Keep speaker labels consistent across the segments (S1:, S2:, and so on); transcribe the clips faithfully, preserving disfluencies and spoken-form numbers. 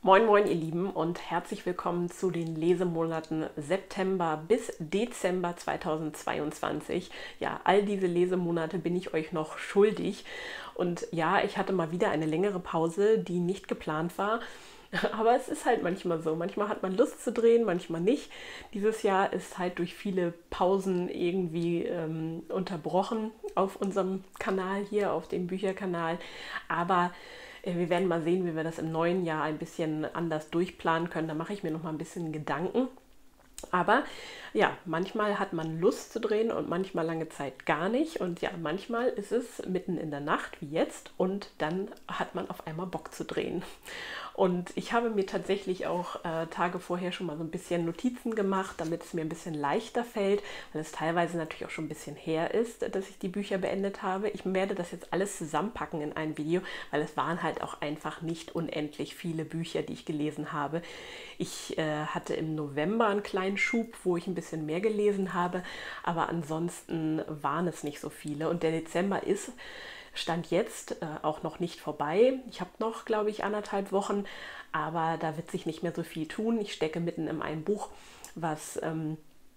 S1: Moin Moin ihr Lieben und herzlich willkommen zu den Lesemonaten September bis Dezember zweitausendzweiundzwanzig. Ja, all diese Lesemonate bin ich euch noch schuldig und ja, ich hatte mal wieder eine längere Pause, die nicht geplant war. Aber es ist halt manchmal so. Manchmal hat man Lust zu drehen, manchmal nicht. Dieses Jahr ist halt durch viele Pausen irgendwie ähm, unterbrochen auf unserem Kanal hier, auf dem Bücherkanal. Aber äh, wir werden mal sehen, wie wir das im neuen Jahr ein bisschen anders durchplanen können. Da mache ich mir noch mal ein bisschen Gedanken. Aber ja, manchmal hat man Lust zu drehen und manchmal lange Zeit gar nicht. Und ja, manchmal ist es mitten in der Nacht, wie jetzt, und dann hat man auf einmal Bock zu drehen. Und ich habe mir tatsächlich auch äh, Tage vorher schon mal so ein bisschen Notizen gemacht, damit es mir ein bisschen leichter fällt, weil es teilweise natürlich auch schon ein bisschen her ist, dass ich die Bücher beendet habe. Ich werde das jetzt alles zusammenpacken in ein Video, weil es waren halt auch einfach nicht unendlich viele Bücher, die ich gelesen habe. Ich äh, hatte im November einen kleinen Schub, wo ich ein bisschen mehr gelesen habe, aber ansonsten waren es nicht so viele. Und der Dezember ist Stand jetzt äh, auch noch nicht vorbei. Ich habe noch, glaube ich, anderthalb Wochen, aber da wird sich nicht mehr so viel tun. Ich stecke mitten in einem Buch, was ähm,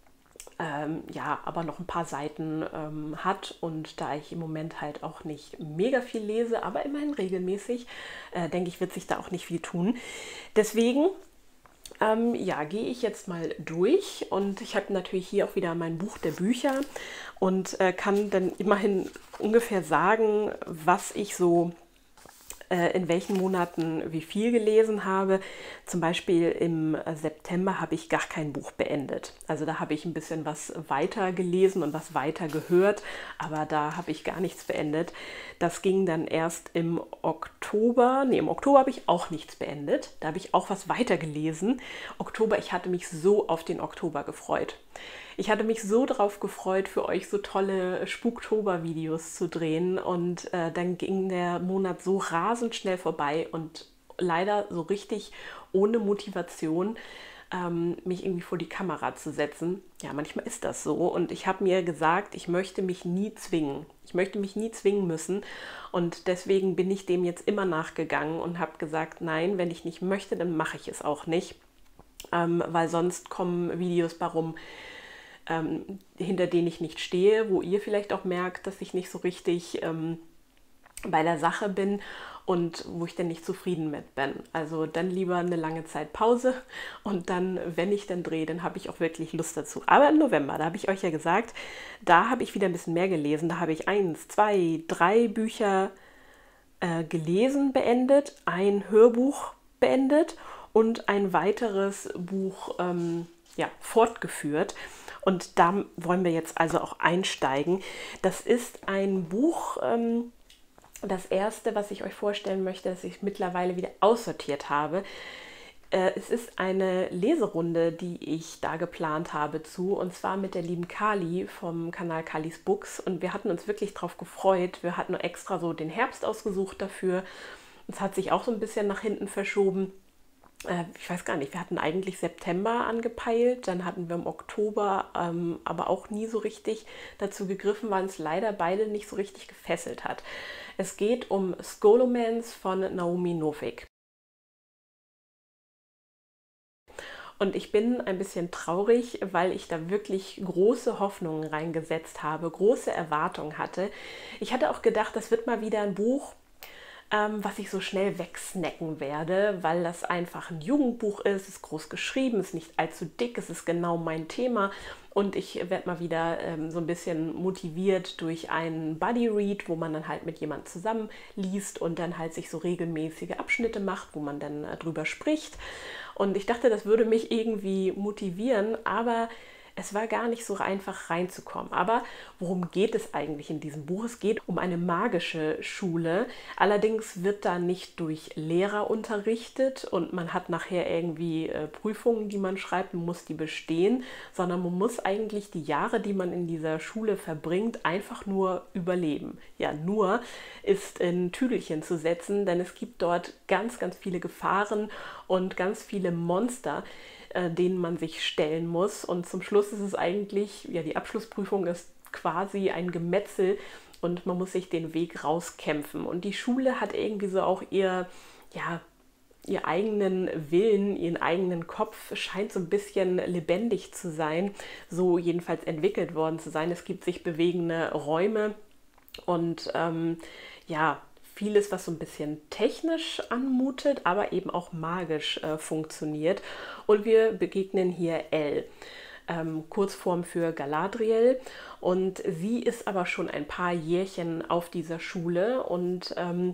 S1: ähm, ja, aber noch ein paar Seiten ähm, hat, und da ich im Moment halt auch nicht mega viel lese, aber immerhin regelmäßig, äh, denke ich, wird sich da auch nicht viel tun. Deswegen Ähm, ja, gehe ich jetzt mal durch, und ich habe natürlich hier auch wieder mein Buch der Bücher und äh, kann dann immerhin ungefähr sagen, was ich so äh, in welchen Monaten wie viel gelesen habe. Zum Beispiel im September habe ich gar kein Buch beendet. Also da habe ich ein bisschen was weiter gelesen und was weiter gehört, aber da habe ich gar nichts beendet. Das ging dann erst im Oktober. Nee, im Oktober habe ich auch nichts beendet. Da habe ich auch was weiter gelesen. Oktober, ich hatte mich so auf den Oktober gefreut. Ich hatte mich so darauf gefreut, für euch so tolle Spuktober-Videos zu drehen, und äh, dann ging der Monat so rasend schnell vorbei und leider so richtig ohne Motivation, ähm, mich irgendwie vor die Kamera zu setzen. Ja, manchmal ist das so, und ich habe mir gesagt, ich möchte mich nie zwingen. Ich möchte mich nie zwingen müssen, und deswegen bin ich dem jetzt immer nachgegangen und habe gesagt, nein, wenn ich nicht möchte, dann mache ich es auch nicht, ähm, weil sonst kommen Videos bei rum, Ähm, hinter denen ich nicht stehe, wo ihr vielleicht auch merkt, dass ich nicht so richtig ähm, bei der Sache bin und wo ich dann nicht zufrieden mit bin. Also dann lieber eine lange Zeit Pause, und dann, wenn ich dann drehe, dann habe ich auch wirklich Lust dazu. Aber im November, da habe ich euch ja gesagt, da habe ich wieder ein bisschen mehr gelesen. Da habe ich eins, zwei, drei Bücher äh, gelesen, beendet, ein Hörbuch beendet und ein weiteres Buch ähm, ja, fortgeführt. Und da wollen wir jetzt also auch einsteigen. Das ist ein Buch, ähm, das erste, was ich euch vorstellen möchte, das ich mittlerweile wieder aussortiert habe. Äh, es ist eine Leserunde, die ich da geplant habe zu, und zwar mit der lieben Kali vom Kanal Kalis Books. Und wir hatten uns wirklich drauf gefreut. Wir hatten nur extra so den Herbst ausgesucht dafür. Es hat sich auch so ein bisschen nach hinten verschoben. Ich weiß gar nicht, wir hatten eigentlich September angepeilt, dann hatten wir im Oktober ähm, aber auch nie so richtig dazu gegriffen, weil uns leider beide nicht so richtig gefesselt hat. Es geht um Scholomance von Naomi Novik. Und ich bin ein bisschen traurig, weil ich da wirklich große Hoffnungen reingesetzt habe, große Erwartungen hatte. Ich hatte auch gedacht, das wird mal wieder ein Buch, Ähm, was ich so schnell wegsnacken werde, weil das einfach ein Jugendbuch ist, ist groß geschrieben, ist nicht allzu dick, es ist genau mein Thema, und ich werde mal wieder ähm, so ein bisschen motiviert durch einen Buddy-Read, wo man dann halt mit jemandem zusammen liest und dann halt sich so regelmäßige Abschnitte macht, wo man dann äh, drüber spricht. Und ich dachte, das würde mich irgendwie motivieren, aber es war gar nicht so einfach reinzukommen. Aber worum geht es eigentlich in diesem Buch? Es geht um eine magische Schule. Allerdings wird da nicht durch Lehrer unterrichtet und man hat nachher irgendwie äh, Prüfungen, die man schreibt, man muss die bestehen, sondern man muss eigentlich die Jahre, die man in dieser Schule verbringt, einfach nur überleben. Ja, nur ist in Tüdelchen zu setzen, denn es gibt dort ganz, ganz viele Gefahren und ganz viele Monster, denen man sich stellen muss. Und zum Schluss ist es eigentlich, ja, die Abschlussprüfung ist quasi ein Gemetzel und man muss sich den Weg rauskämpfen. Und die Schule hat irgendwie so auch ihr, ja, ihr eigenen Willen, ihren eigenen Kopf scheint so ein bisschen lebendig zu sein, so jedenfalls entwickelt worden zu sein. Es gibt sich bewegende Räume und ähm, ja, vieles, was so ein bisschen technisch anmutet, aber eben auch magisch äh, funktioniert. Und wir begegnen hier Elle, ähm, Kurzform für Galadriel. Und sie ist aber schon ein paar Jährchen auf dieser Schule und ähm,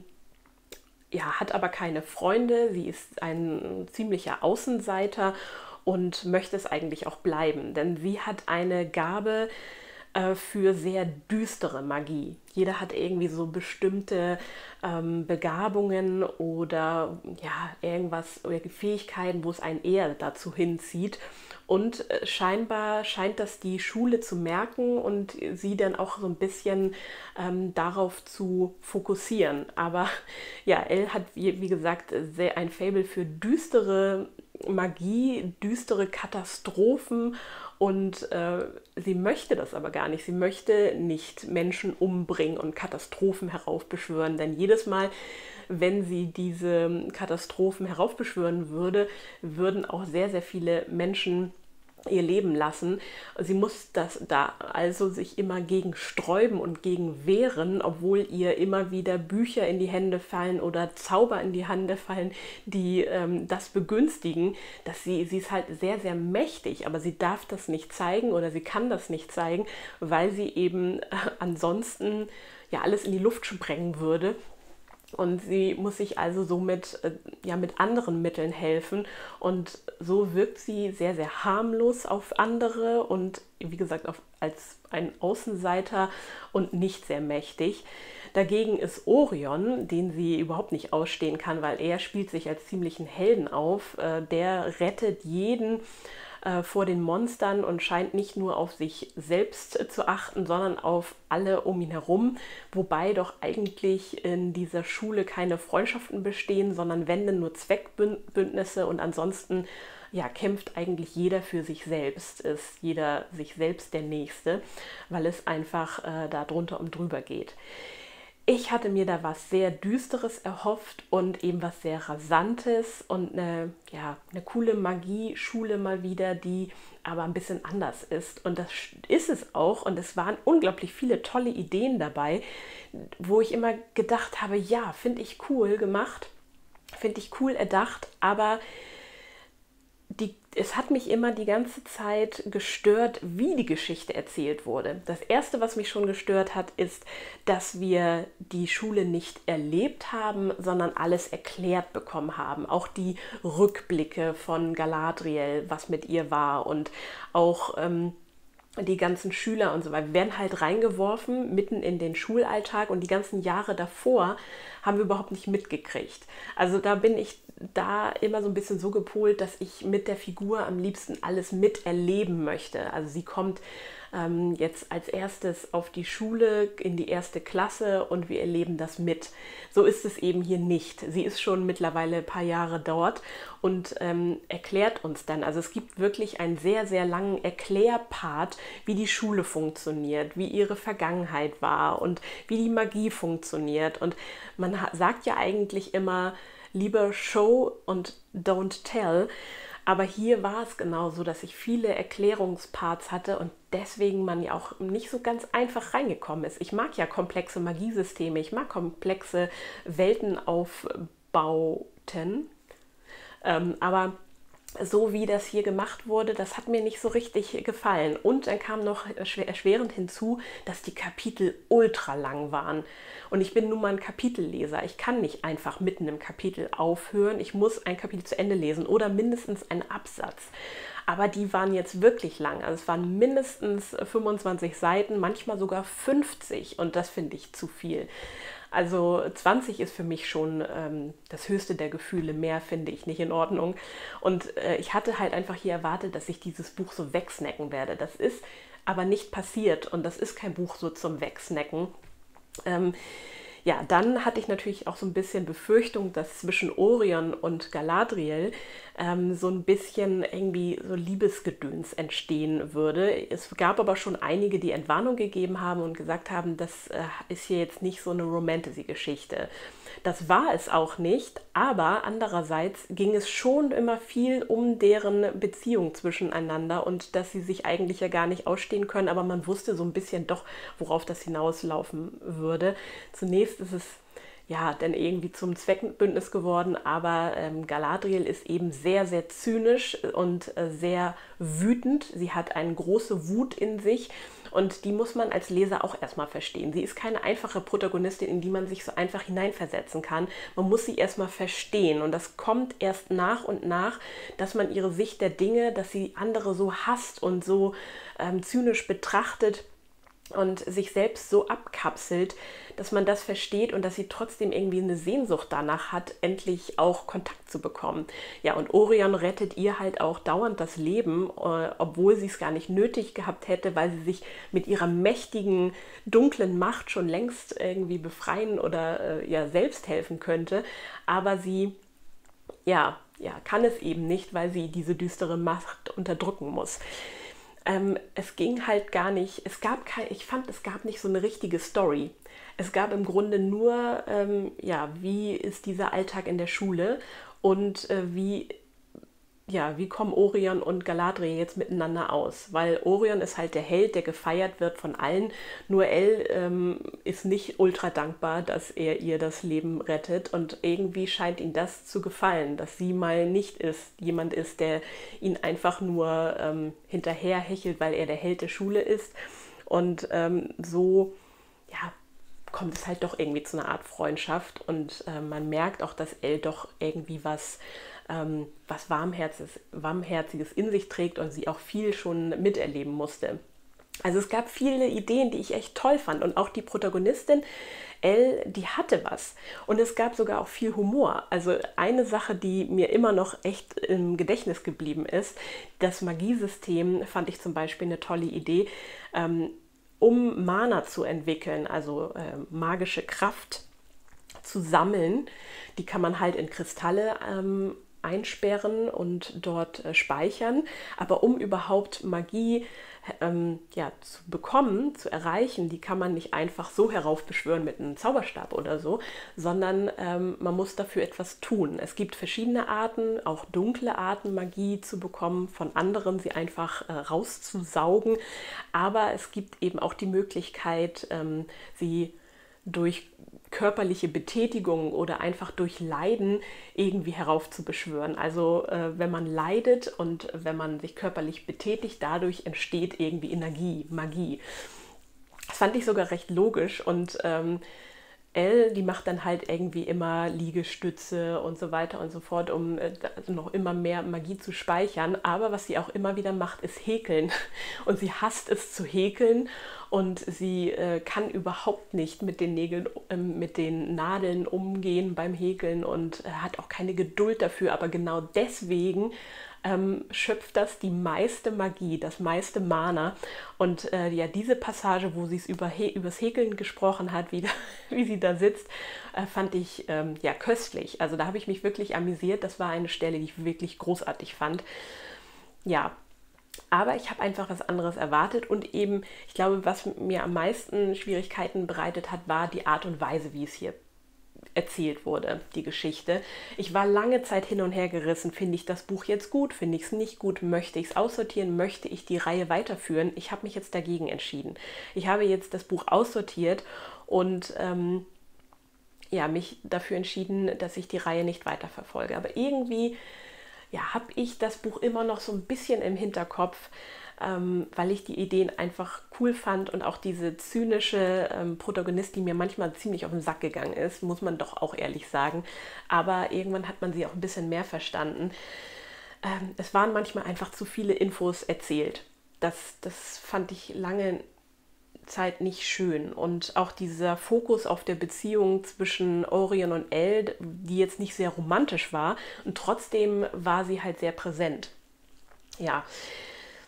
S1: ja, hat aber keine Freunde. Sie ist ein ziemlicher Außenseiter und möchte es eigentlich auch bleiben, denn sie hat eine Gabe äh, für sehr düstere Magie. Jeder hat irgendwie so bestimmte ähm, Begabungen oder ja, irgendwas oder Fähigkeiten, wo es einen eher dazu hinzieht. Und äh, scheinbar scheint das die Schule zu merken und sie dann auch so ein bisschen ähm, darauf zu fokussieren. Aber ja, Elle hat, wie, wie gesagt, sehr ein Faible für düstere Magie, düstere Katastrophen und äh, sie möchte das aber gar nicht. Sie möchte nicht Menschen umbringen und Katastrophen heraufbeschwören, denn jedes Mal, wenn sie diese Katastrophen heraufbeschwören würde, würden auch sehr, sehr viele Menschen ihr Leben lassen. Sie muss das da also sich immer gegen sträuben und gegen wehren, obwohl ihr immer wieder Bücher in die Hände fallen oder Zauber in die Hände fallen, die ähm, das begünstigen, dass sie, sie ist halt sehr, sehr mächtig, aber sie darf das nicht zeigen oder sie kann das nicht zeigen, weil sie eben äh, ansonsten ja alles in die Luft sprengen würde. Und sie muss sich also somit äh, ja, mit anderen Mitteln helfen. Und so wirkt sie sehr, sehr harmlos auf andere und wie gesagt auf, als ein Außenseiter und nicht sehr mächtig. Dagegen ist Orion, den sie überhaupt nicht ausstehen kann, weil er spielt sich als ziemlichen Helden auf. Äh, der rettet jeden äh, vor den Monstern und scheint nicht nur auf sich selbst äh, zu achten, sondern auf alle um ihn herum, wobei doch eigentlich in dieser Schule keine Freundschaften bestehen, sondern wenn denn nur Zweckbündnisse und ansonsten ja, kämpft eigentlich jeder für sich selbst, ist jeder sich selbst der Nächste, weil es einfach äh, da drunter und drüber geht. Ich hatte mir da was sehr Düsteres erhofft und eben was sehr Rasantes und eine, ja, eine coole Magie-Schule mal wieder, die aber ein bisschen anders ist. Und das ist es auch. Und es waren unglaublich viele tolle Ideen dabei, wo ich immer gedacht habe, ja, finde ich cool gemacht, finde ich cool erdacht, aber Die, es hat mich immer die ganze Zeit gestört, wie die Geschichte erzählt wurde. Das Erste, was mich schon gestört hat, ist, dass wir die Schule nicht erlebt haben, sondern alles erklärt bekommen haben. Auch die Rückblicke von Galadriel, was mit ihr war und auch ähm, die ganzen Schüler und so weiter. Wir werden halt reingeworfen mitten in den Schulalltag und die ganzen Jahre davor haben wir überhaupt nicht mitgekriegt. Also da bin ich da immer so ein bisschen so gepolt, dass ich mit der Figur am liebsten alles miterleben möchte. Also sie kommt ähm, jetzt als erstes auf die Schule, in die erste Klasse und wir erleben das mit. So ist es eben hier nicht. Sie ist schon mittlerweile ein paar Jahre dort und ähm, erklärt uns dann. Also es gibt wirklich einen sehr, sehr langen Erklärpart, wie die Schule funktioniert, wie ihre Vergangenheit war und wie die Magie funktioniert. Und man sagt ja eigentlich immer, lieber Show und don't tell. Aber hier war es genau so, dass ich viele Erklärungsparts hatte und deswegen man ja auch nicht so ganz einfach reingekommen ist. Ich mag ja komplexe Magiesysteme, ich mag komplexe Weltenaufbauten, ähm, aber so wie das hier gemacht wurde, das hat mir nicht so richtig gefallen. Und dann kam noch erschwerend hinzu, dass die Kapitel ultra lang waren. Und ich bin nun mal ein Kapitelleser. Ich kann nicht einfach mitten im Kapitel aufhören. Ich muss ein Kapitel zu Ende lesen oder mindestens einen Absatz. Aber die waren jetzt wirklich lang. Also es waren mindestens fünfundzwanzig Seiten, manchmal sogar fünfzig. Und das finde ich zu viel. Also zwanzig ist für mich schon ähm, das höchste der Gefühle. Mehr finde ich nicht in Ordnung. Und äh, ich hatte halt einfach hier erwartet, dass ich dieses Buch so wegsnacken werde. Das ist aber nicht passiert und das ist kein Buch so zum Wegsnacken. Ähm, Ja, dann hatte ich natürlich auch so ein bisschen Befürchtung, dass zwischen Orion und Galadriel ähm, so ein bisschen irgendwie so Liebesgedöns entstehen würde. Es gab aber schon einige, die Entwarnung gegeben haben und gesagt haben, das äh, ist hier jetzt nicht so eine Romantasy-Geschichte. Das war es auch nicht, aber andererseits ging es schon immer viel um deren Beziehung zwischeneinander und dass sie sich eigentlich ja gar nicht ausstehen können, aber man wusste so ein bisschen doch, worauf das hinauslaufen würde. Zunächst ist es ja dann irgendwie zum Zweckbündnis geworden, aber ähm, Galadriel ist eben sehr, sehr zynisch und äh, sehr wütend. Sie hat eine große Wut in sich und die muss man als Leser auch erstmal verstehen. Sie ist keine einfache Protagonistin, in die man sich so einfach hineinversetzen kann. Man muss sie erstmal verstehen und das kommt erst nach und nach, dass man ihre Sicht der Dinge, dass sie andere so hasst und so ähm, zynisch betrachtet und sich selbst so abkapselt, dass man das versteht und dass sie trotzdem irgendwie eine Sehnsucht danach hat, endlich auch Kontakt zu bekommen. Ja, und Orion rettet ihr halt auch dauernd das Leben, äh, obwohl sie es gar nicht nötig gehabt hätte, weil sie sich mit ihrer mächtigen, dunklen Macht schon längst irgendwie befreien oder äh, ja selbst helfen könnte. Aber sie, ja, ja, kann es eben nicht, weil sie diese düstere Macht unterdrücken muss. Ähm, es ging halt gar nicht, es gab kein, ich fand, es gab nicht so eine richtige Story. Es gab im Grunde nur, ähm, ja, wie ist dieser Alltag in der Schule und äh, wie, ja, wie kommen Orion und Galadriel jetzt miteinander aus? Weil Orion ist halt der Held, der gefeiert wird von allen. Nur Elle ähm, ist nicht ultra dankbar, dass er ihr das Leben rettet. Und irgendwie scheint ihm das zu gefallen, dass sie mal nicht ist, jemand ist, der ihn einfach nur ähm, hinterher hechelt, weil er der Held der Schule ist. Und ähm, so, ja, kommt es halt doch irgendwie zu einer Art Freundschaft. Und äh, man merkt auch, dass Elle doch irgendwie was ähm, was Warmherziges, Warmherziges in sich trägt und sie auch viel schon miterleben musste. Also es gab viele Ideen, die ich echt toll fand und auch die Protagonistin Elle, die hatte was und es gab sogar auch viel Humor. Also eine Sache, die mir immer noch echt im Gedächtnis geblieben ist, das Magiesystem fand ich zum Beispiel eine tolle Idee, ähm, um Mana zu entwickeln, also äh, magische Kraft zu sammeln. Die kann man halt in Kristalle ähm, einsperren und dort äh, speichern. Aber um überhaupt Magie ähm, ja, zu bekommen, zu erreichen, die kann man nicht einfach so heraufbeschwören mit einem Zauberstab oder so, sondern ähm, man muss dafür etwas tun. Es gibt verschiedene Arten, auch dunkle Arten, Magie zu bekommen, von anderen sie einfach äh, rauszusaugen. Aber es gibt eben auch die Möglichkeit, ähm, sie durch körperliche Betätigung oder einfach durch Leiden irgendwie heraufzubeschwören. Also äh, wenn man leidet und wenn man sich körperlich betätigt, dadurch entsteht irgendwie Energie, Magie. Das fand ich sogar recht logisch und ähm, Elle, die macht dann halt irgendwie immer Liegestütze und so weiter und so fort, um äh, also noch immer mehr Magie zu speichern. Aber was sie auch immer wieder macht, ist häkeln. Und sie hasst es zu häkeln und sie äh, kann überhaupt nicht mit den Nägeln, äh, mit den Nadeln umgehen beim Häkeln und äh, hat auch keine Geduld dafür. Aber genau deswegen ähm, schöpft das die meiste Magie, das meiste Mana. Und äh, ja, diese Passage, wo sie es über He übers Häkeln gesprochen hat, wie, da, wie sie da sitzt, äh, fand ich ähm, ja köstlich. Also da habe ich mich wirklich amüsiert. Das war eine Stelle, die ich wirklich großartig fand. Ja, aber ich habe einfach was anderes erwartet und eben, ich glaube, was mir am meisten Schwierigkeiten bereitet hat, war die Art und Weise, wie es hier erzählt wurde, die Geschichte. Ich war lange Zeit hin und her gerissen, finde ich das Buch jetzt gut, finde ich es nicht gut, möchte ich es aussortieren, möchte ich die Reihe weiterführen. Ich habe mich jetzt dagegen entschieden. Ich habe jetzt das Buch aussortiert und ähm, ja, mich dafür entschieden, dass ich die Reihe nicht weiterverfolge. Aber irgendwie ja, habe ich das Buch immer noch so ein bisschen im Hinterkopf, ähm, weil ich die Ideen einfach cool fand und auch diese zynische ähm, Protagonistin, die mir manchmal ziemlich auf den Sack gegangen ist, muss man doch auch ehrlich sagen. Aber irgendwann hat man sie auch ein bisschen mehr verstanden. Ähm, es waren manchmal einfach zu viele Infos erzählt. Das, das fand ich lange Zeit nicht schön. Und auch dieser Fokus auf der Beziehung zwischen Orion und Elle, die jetzt nicht sehr romantisch war, und trotzdem war sie halt sehr präsent. Ja,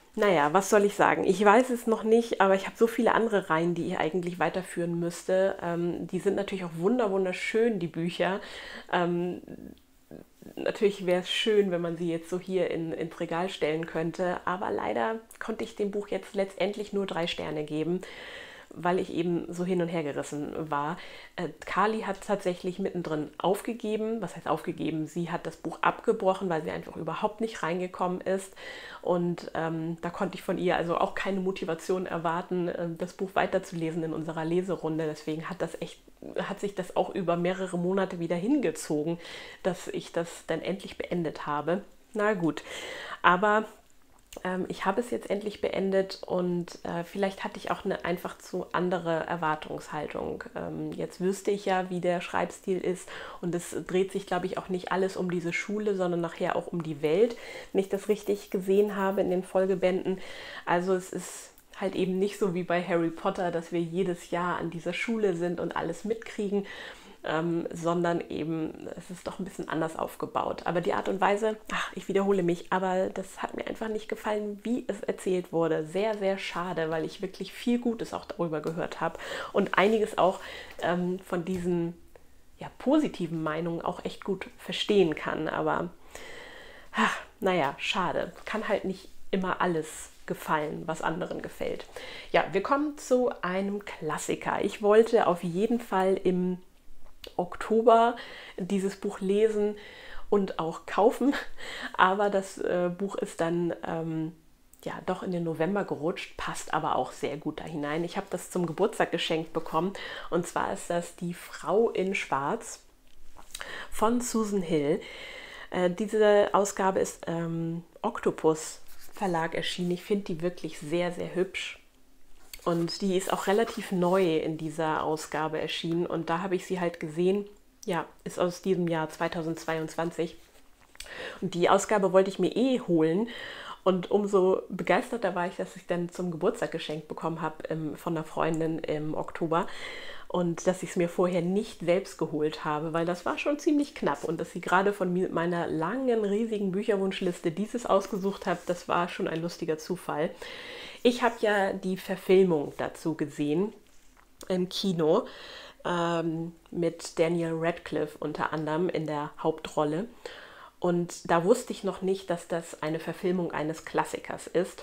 S1: Naja, was soll ich sagen? Ich weiß es noch nicht, aber ich habe so viele andere Reihen, die ich eigentlich weiterführen müsste. Ähm, die sind natürlich auch wunder wunderschön, die Bücher. Ähm, Natürlich wäre es schön, wenn man sie jetzt so hier in, ins Regal stellen könnte, aber leider konnte ich dem Buch jetzt letztendlich nur drei Sterne geben, weil ich eben so hin und her gerissen war. Äh, Carly hat tatsächlich mittendrin aufgegeben. Was heißt aufgegeben? Sie hat das Buch abgebrochen, weil sie einfach überhaupt nicht reingekommen ist. Und ähm, da konnte ich von ihr also auch keine Motivation erwarten, äh, das Buch weiterzulesen in unserer Leserunde. Deswegen hat das echt, hat sich das auch über mehrere Monate wieder hingezogen, dass ich das dann endlich beendet habe. Na gut, aber ähm, ich habe es jetzt endlich beendet und äh, vielleicht hatte ich auch eine einfach zu andere Erwartungshaltung. Ähm, jetzt wüsste ich ja, wie der Schreibstil ist und es dreht sich, glaube ich, auch nicht alles um diese Schule, sondern nachher auch um die Welt, wenn ich das richtig gesehen habe in den Folgebänden. Also es ist halt eben nicht so wie bei Harry Potter, dass wir jedes Jahr an dieser Schule sind und alles mitkriegen, ähm, sondern eben, es ist doch ein bisschen anders aufgebaut. Aber die Art und Weise, ach, ich wiederhole mich, aber das hat mir einfach nicht gefallen, wie es erzählt wurde. Sehr, sehr schade, weil ich wirklich viel Gutes auch darüber gehört habe und einiges auch ähm, von diesen ja, positiven Meinungen auch echt gut verstehen kann. Aber ach, naja, schade. Kann halt nicht immer alles gefallen, was anderen gefällt. Ja, wir kommen zu einem Klassiker. Ich wollte auf jeden Fall im Oktober dieses Buch lesen und auch kaufen, aber das äh, Buch ist dann ähm, ja doch in den November gerutscht, passt aber auch sehr gut da hinein. Ich habe das zum Geburtstag geschenkt bekommen und zwar ist das Die Frau in Schwarz von Susan Hill. Äh, diese Ausgabe ist ähm, Octopus Verlag erschienen. Ich finde die wirklich sehr, sehr hübsch. Und die ist auch relativ neu in dieser Ausgabe erschienen. Und da habe ich sie halt gesehen. Ja, ist aus diesem Jahr zweitausendzweiundzwanzig. Und die Ausgabe wollte ich mir eh holen. Und umso begeisterter war ich, dass ich dann zum Geburtstag geschenkt bekommen habe ähm, von einer Freundin im Oktober. Und dass ich es mir vorher nicht selbst geholt habe, weil das war schon ziemlich knapp. Und dass sie gerade von mir, meiner langen, riesigen Bücherwunschliste dieses ausgesucht hat, das war schon ein lustiger Zufall. Ich habe ja die Verfilmung dazu gesehen im Kino ähm, mit Daniel Radcliffe unter anderem in der Hauptrolle. Und da wusste ich noch nicht, dass das eine Verfilmung eines Klassikers ist,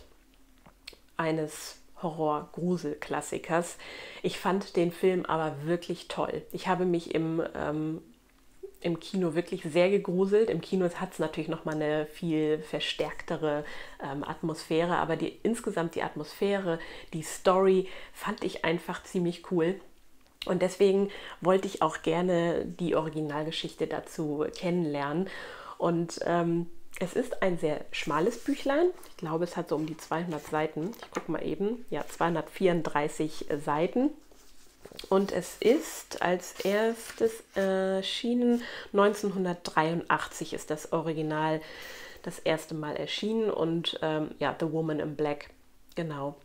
S1: eines Horror-Grusel-Klassikers. Ich fand den Film aber wirklich toll. Ich habe mich im, ähm, im Kino wirklich sehr gegruselt. Im Kino hat es natürlich nochmal eine viel verstärktere ähm, Atmosphäre, aber die, insgesamt die Atmosphäre, die Story fand ich einfach ziemlich cool. Und deswegen wollte ich auch gerne die Originalgeschichte dazu kennenlernen. Und ähm, es ist ein sehr schmales Büchlein. Ich glaube, es hat so um die zweihundert Seiten. Ich gucke mal eben. Ja, zweihundertvierunddreißig Seiten. Und es ist als erstes erschienen neunzehnhundertdreiundachtzig ist das Original das erste Mal erschienen. Und ähm, ja, The Woman in Black. Genau.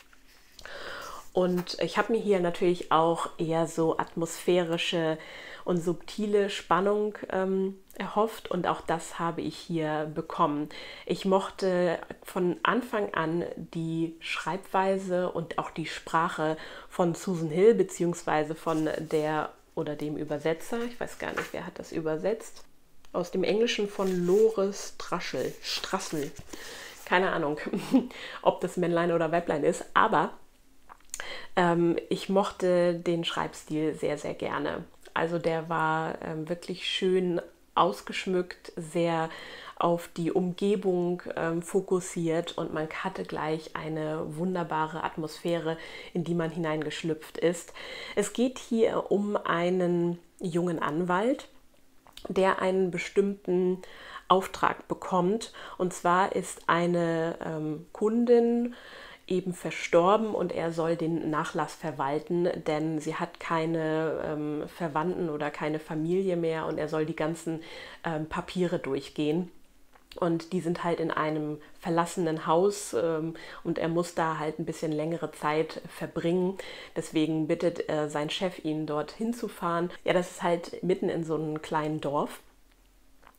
S1: Und ich habe mir hier natürlich auch eher so atmosphärische und subtile Spannung ähm, erhofft und auch das habe ich hier bekommen. Ich mochte von Anfang an die Schreibweise und auch die Sprache von Susan Hill beziehungsweise von der oder dem Übersetzer. Ich weiß gar nicht, wer hat das übersetzt. Aus dem Englischen von Lore Strassel. Strassel. Keine Ahnung, ob das Männlein oder Weiblein ist, aber ähm, ich mochte den Schreibstil sehr, sehr gerne. Also der war ähm, wirklich schön ausgeschmückt, sehr auf die Umgebung ähm, fokussiert und man hatte gleich eine wunderbare Atmosphäre, in die man hineingeschlüpft ist. Es geht hier um einen jungen Anwalt, der einen bestimmten Auftrag bekommt. Und zwar ist eine ähm, Kundin eben verstorben und er soll den Nachlass verwalten, denn sie hat keine ähm, Verwandten oder keine Familie mehr und er soll die ganzen ähm, Papiere durchgehen. Und die sind halt in einem verlassenen Haus ähm, und er muss da halt ein bisschen längere Zeit verbringen. Deswegen bittet äh, sein Chef ihn, dort hinzufahren. Ja, das ist halt mitten in so einem kleinen Dorf.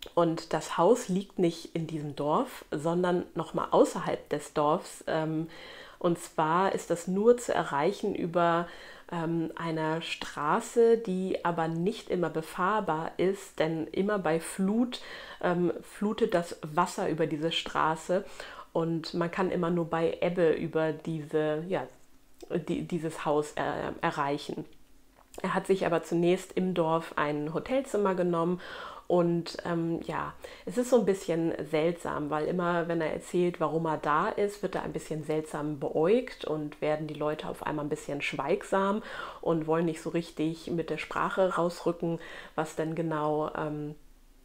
S1: Und das Haus liegt nicht in diesem Dorf, sondern nochmal außerhalb des Dorfs. Ähm, und zwar ist das nur zu erreichen über ähm, einer Straße, die aber nicht immer befahrbar ist, denn immer bei Flut ähm, flutet das Wasser über diese Straße und man kann immer nur bei Ebbe über diese, ja, die, dieses Haus äh, erreichen. Er hat sich aber zunächst im Dorf ein Hotelzimmer genommen und ähm, ja, es ist so ein bisschen seltsam, weil immer, wenn er erzählt, warum er da ist, wird er ein bisschen seltsam beäugt und werden die Leute auf einmal ein bisschen schweigsam und wollen nicht so richtig mit der Sprache rausrücken, was denn genau ähm,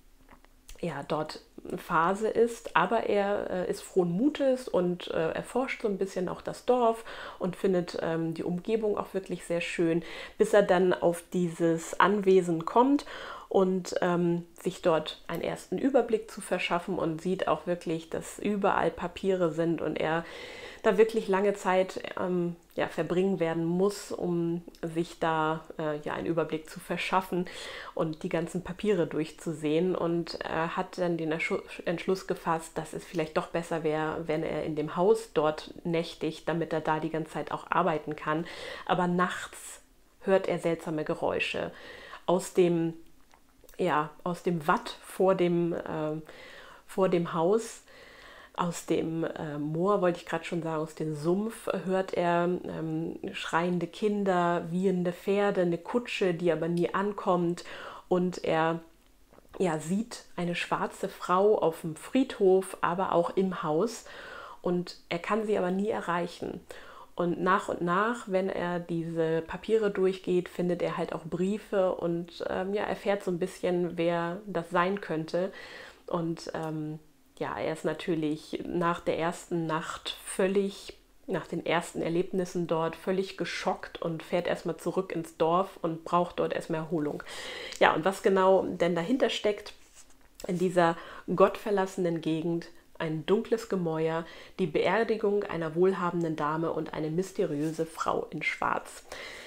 S1: ja, dort Phase ist, aber er äh, ist frohen Mutes und äh, erforscht so ein bisschen auch das Dorf und findet ähm, die Umgebung auch wirklich sehr schön, bis er dann auf dieses Anwesen kommt und ähm, sich dort einen ersten Überblick zu verschaffen und sieht auch wirklich, dass überall Papiere sind und er da wirklich lange Zeit ähm, ja, verbringen werden muss, um sich da äh, ja, einen Überblick zu verschaffen und die ganzen Papiere durchzusehen. Und er hat dann den Entschluss gefasst, dass es vielleicht doch besser wäre, wenn er in dem Haus dort nächtigt, damit er da die ganze Zeit auch arbeiten kann. Aber nachts hört er seltsame Geräusche aus dem, ja, aus dem Watt vor dem, äh, vor dem Haus. Aus dem äh, Moor, wollte ich gerade schon sagen, aus dem Sumpf hört er ähm, schreiende Kinder, wiehende Pferde, eine Kutsche, die aber nie ankommt. Und er ja, sieht eine schwarze Frau auf dem Friedhof, aber auch im Haus. Und er kann sie aber nie erreichen. Und nach und nach, wenn er diese Papiere durchgeht, findet er halt auch Briefe und ähm, ja, erfährt so ein bisschen, wer das sein könnte. Und ähm, ja, er ist natürlich nach der ersten Nacht völlig, nach den ersten Erlebnissen dort völlig geschockt und fährt erstmal zurück ins Dorf und braucht dort erstmal Erholung. Ja, und was genau denn dahinter steckt in dieser gottverlassenen Gegend, ein dunkles Gemäuer, die Beerdigung einer wohlhabenden Dame und eine mysteriöse Frau in Schwarz.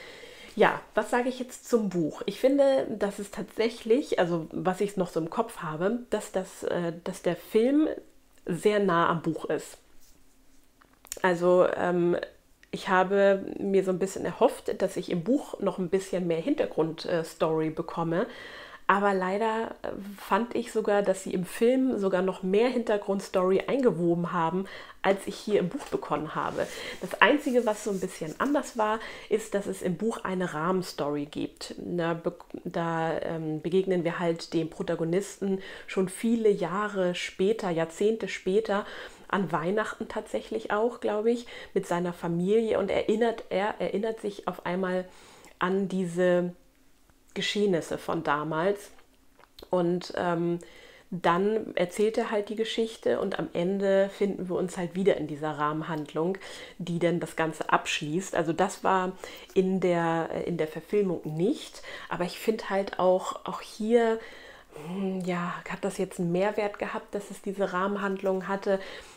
S1: Ja, was sage ich jetzt zum Buch? Ich finde, dass es tatsächlich, also was ich noch so im Kopf habe, dass, das, äh, dass der Film sehr nah am Buch ist. Also ähm, ich habe mir so ein bisschen erhofft, dass ich im Buch noch ein bisschen mehr Hintergrundstory bekomme. Aber leider fand ich sogar, dass sie im Film sogar noch mehr Hintergrundstory eingewoben haben, als ich hier im Buch bekommen habe. Das Einzige, was so ein bisschen anders war, ist, dass es im Buch eine Rahmenstory gibt. Da, be da ähm, begegnen wir halt dem Protagonisten schon viele Jahre später, Jahrzehnte später, an Weihnachten tatsächlich auch, glaube ich, mit seiner Familie. Und erinnert, er erinnert sich auf einmal an diese Geschehnisse von damals und ähm, dann erzählt er halt die Geschichte und am Ende finden wir uns halt wieder in dieser Rahmenhandlung, die dann das Ganze abschließt. Also das war in der, in der Verfilmung nicht, aber ich finde halt auch, auch hier, ja, hat das jetzt einen Mehrwert gehabt, dass es diese Rahmenhandlung hatte.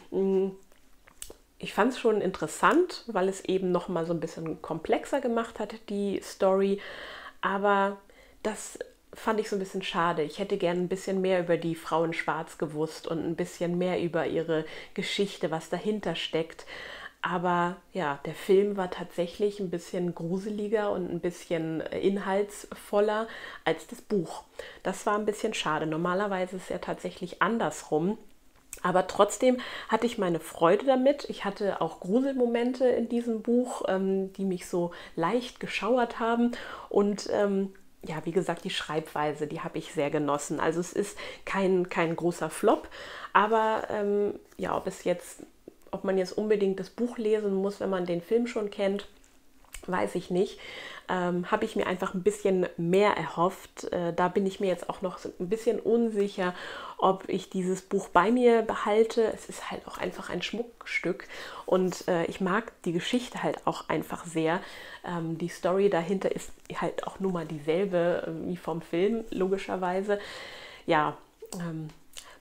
S1: Ich fand es schon interessant, weil es eben noch mal so ein bisschen komplexer gemacht hat, die Story. Aber das fand ich so ein bisschen schade. Ich hätte gern ein bisschen mehr über die Frau in Schwarz gewusst und ein bisschen mehr über ihre Geschichte, was dahinter steckt. Aber ja, der Film war tatsächlich ein bisschen gruseliger und ein bisschen inhaltsvoller als das Buch. Das war ein bisschen schade. Normalerweise ist es ja tatsächlich andersrum. Aber trotzdem hatte ich meine Freude damit. Ich hatte auch Gruselmomente in diesem Buch, ähm, die mich so leicht geschauert haben. Und ähm, ja, wie gesagt, die Schreibweise, die habe ich sehr genossen. Also es ist kein, kein großer Flop, aber ähm, ja, ob es jetzt, ob man jetzt unbedingt das Buch lesen muss, wenn man den Film schon kennt, weiß ich nicht. Ähm, habe ich mir einfach ein bisschen mehr erhofft. Äh, da bin ich mir jetzt auch noch so ein bisschen unsicher, ob ich dieses Buch bei mir behalte. Es ist halt auch einfach ein Schmuckstück und äh, ich mag die Geschichte halt auch einfach sehr. Ähm, die Story dahinter ist halt auch nun mal dieselbe äh, wie vom Film, logischerweise. Ja, ähm,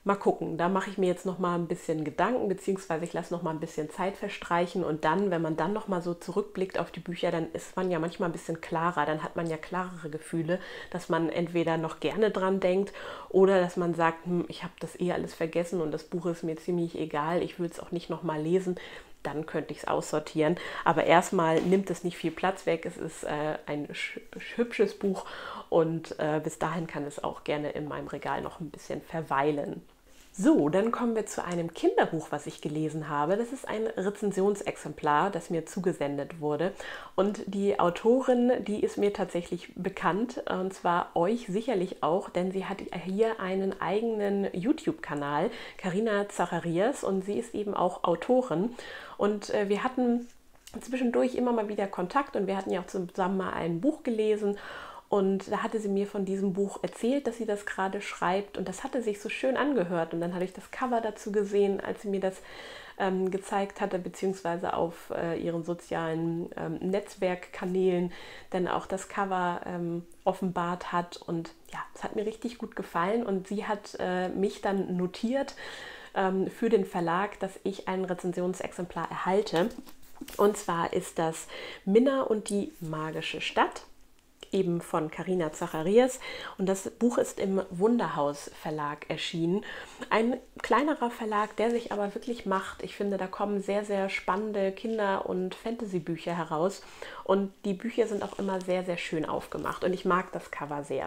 S1: Mal gucken, da mache ich mir jetzt noch mal ein bisschen Gedanken, beziehungsweise ich lasse noch mal ein bisschen Zeit verstreichen und dann, wenn man dann noch mal so zurückblickt auf die Bücher, dann ist man ja manchmal ein bisschen klarer, dann hat man ja klarere Gefühle, dass man entweder noch gerne dran denkt oder dass man sagt, hm, ich habe das eh alles vergessen und das Buch ist mir ziemlich egal, ich will es auch nicht noch mal lesen. Dann könnte ich es aussortieren. Aber erstmal nimmt es nicht viel Platz weg. Es ist äh, ein hübsches Buch und äh, bis dahin kann es auch gerne in meinem Regal noch ein bisschen verweilen. So, dann kommen wir zu einem Kinderbuch, was ich gelesen habe. Das ist ein Rezensionsexemplar, das mir zugesendet wurde. Und die Autorin, die ist mir tatsächlich bekannt, und zwar euch sicherlich auch, denn sie hat hier einen eigenen YouTube-Kanal, Carina Zacharias, und sie ist eben auch Autorin. Und äh, wir hatten zwischendurch immer mal wieder Kontakt und wir hatten ja auch zusammen mal ein Buch gelesen. Und da hatte sie mir von diesem Buch erzählt, dass sie das gerade schreibt. Und das hatte sich so schön angehört. Und dann hatte ich das Cover dazu gesehen, als sie mir das ähm, gezeigt hatte, beziehungsweise auf äh, ihren sozialen ähm, Netzwerkkanälen dann auch das Cover ähm, offenbart hat. Und ja, es hat mir richtig gut gefallen. Und sie hat äh, mich dann notiert ähm, für den Verlag, dass ich ein Rezensionsexemplar erhalte. Und zwar ist das Minna und die magische Stadt, eben von Carina Zacharias, und das Buch ist im Wunderhaus Verlag erschienen. Ein kleinerer Verlag, der sich aber wirklich macht. Ich finde, da kommen sehr, sehr spannende Kinder- und Fantasy-Bücher heraus und die Bücher sind auch immer sehr, sehr schön aufgemacht und ich mag das Cover sehr.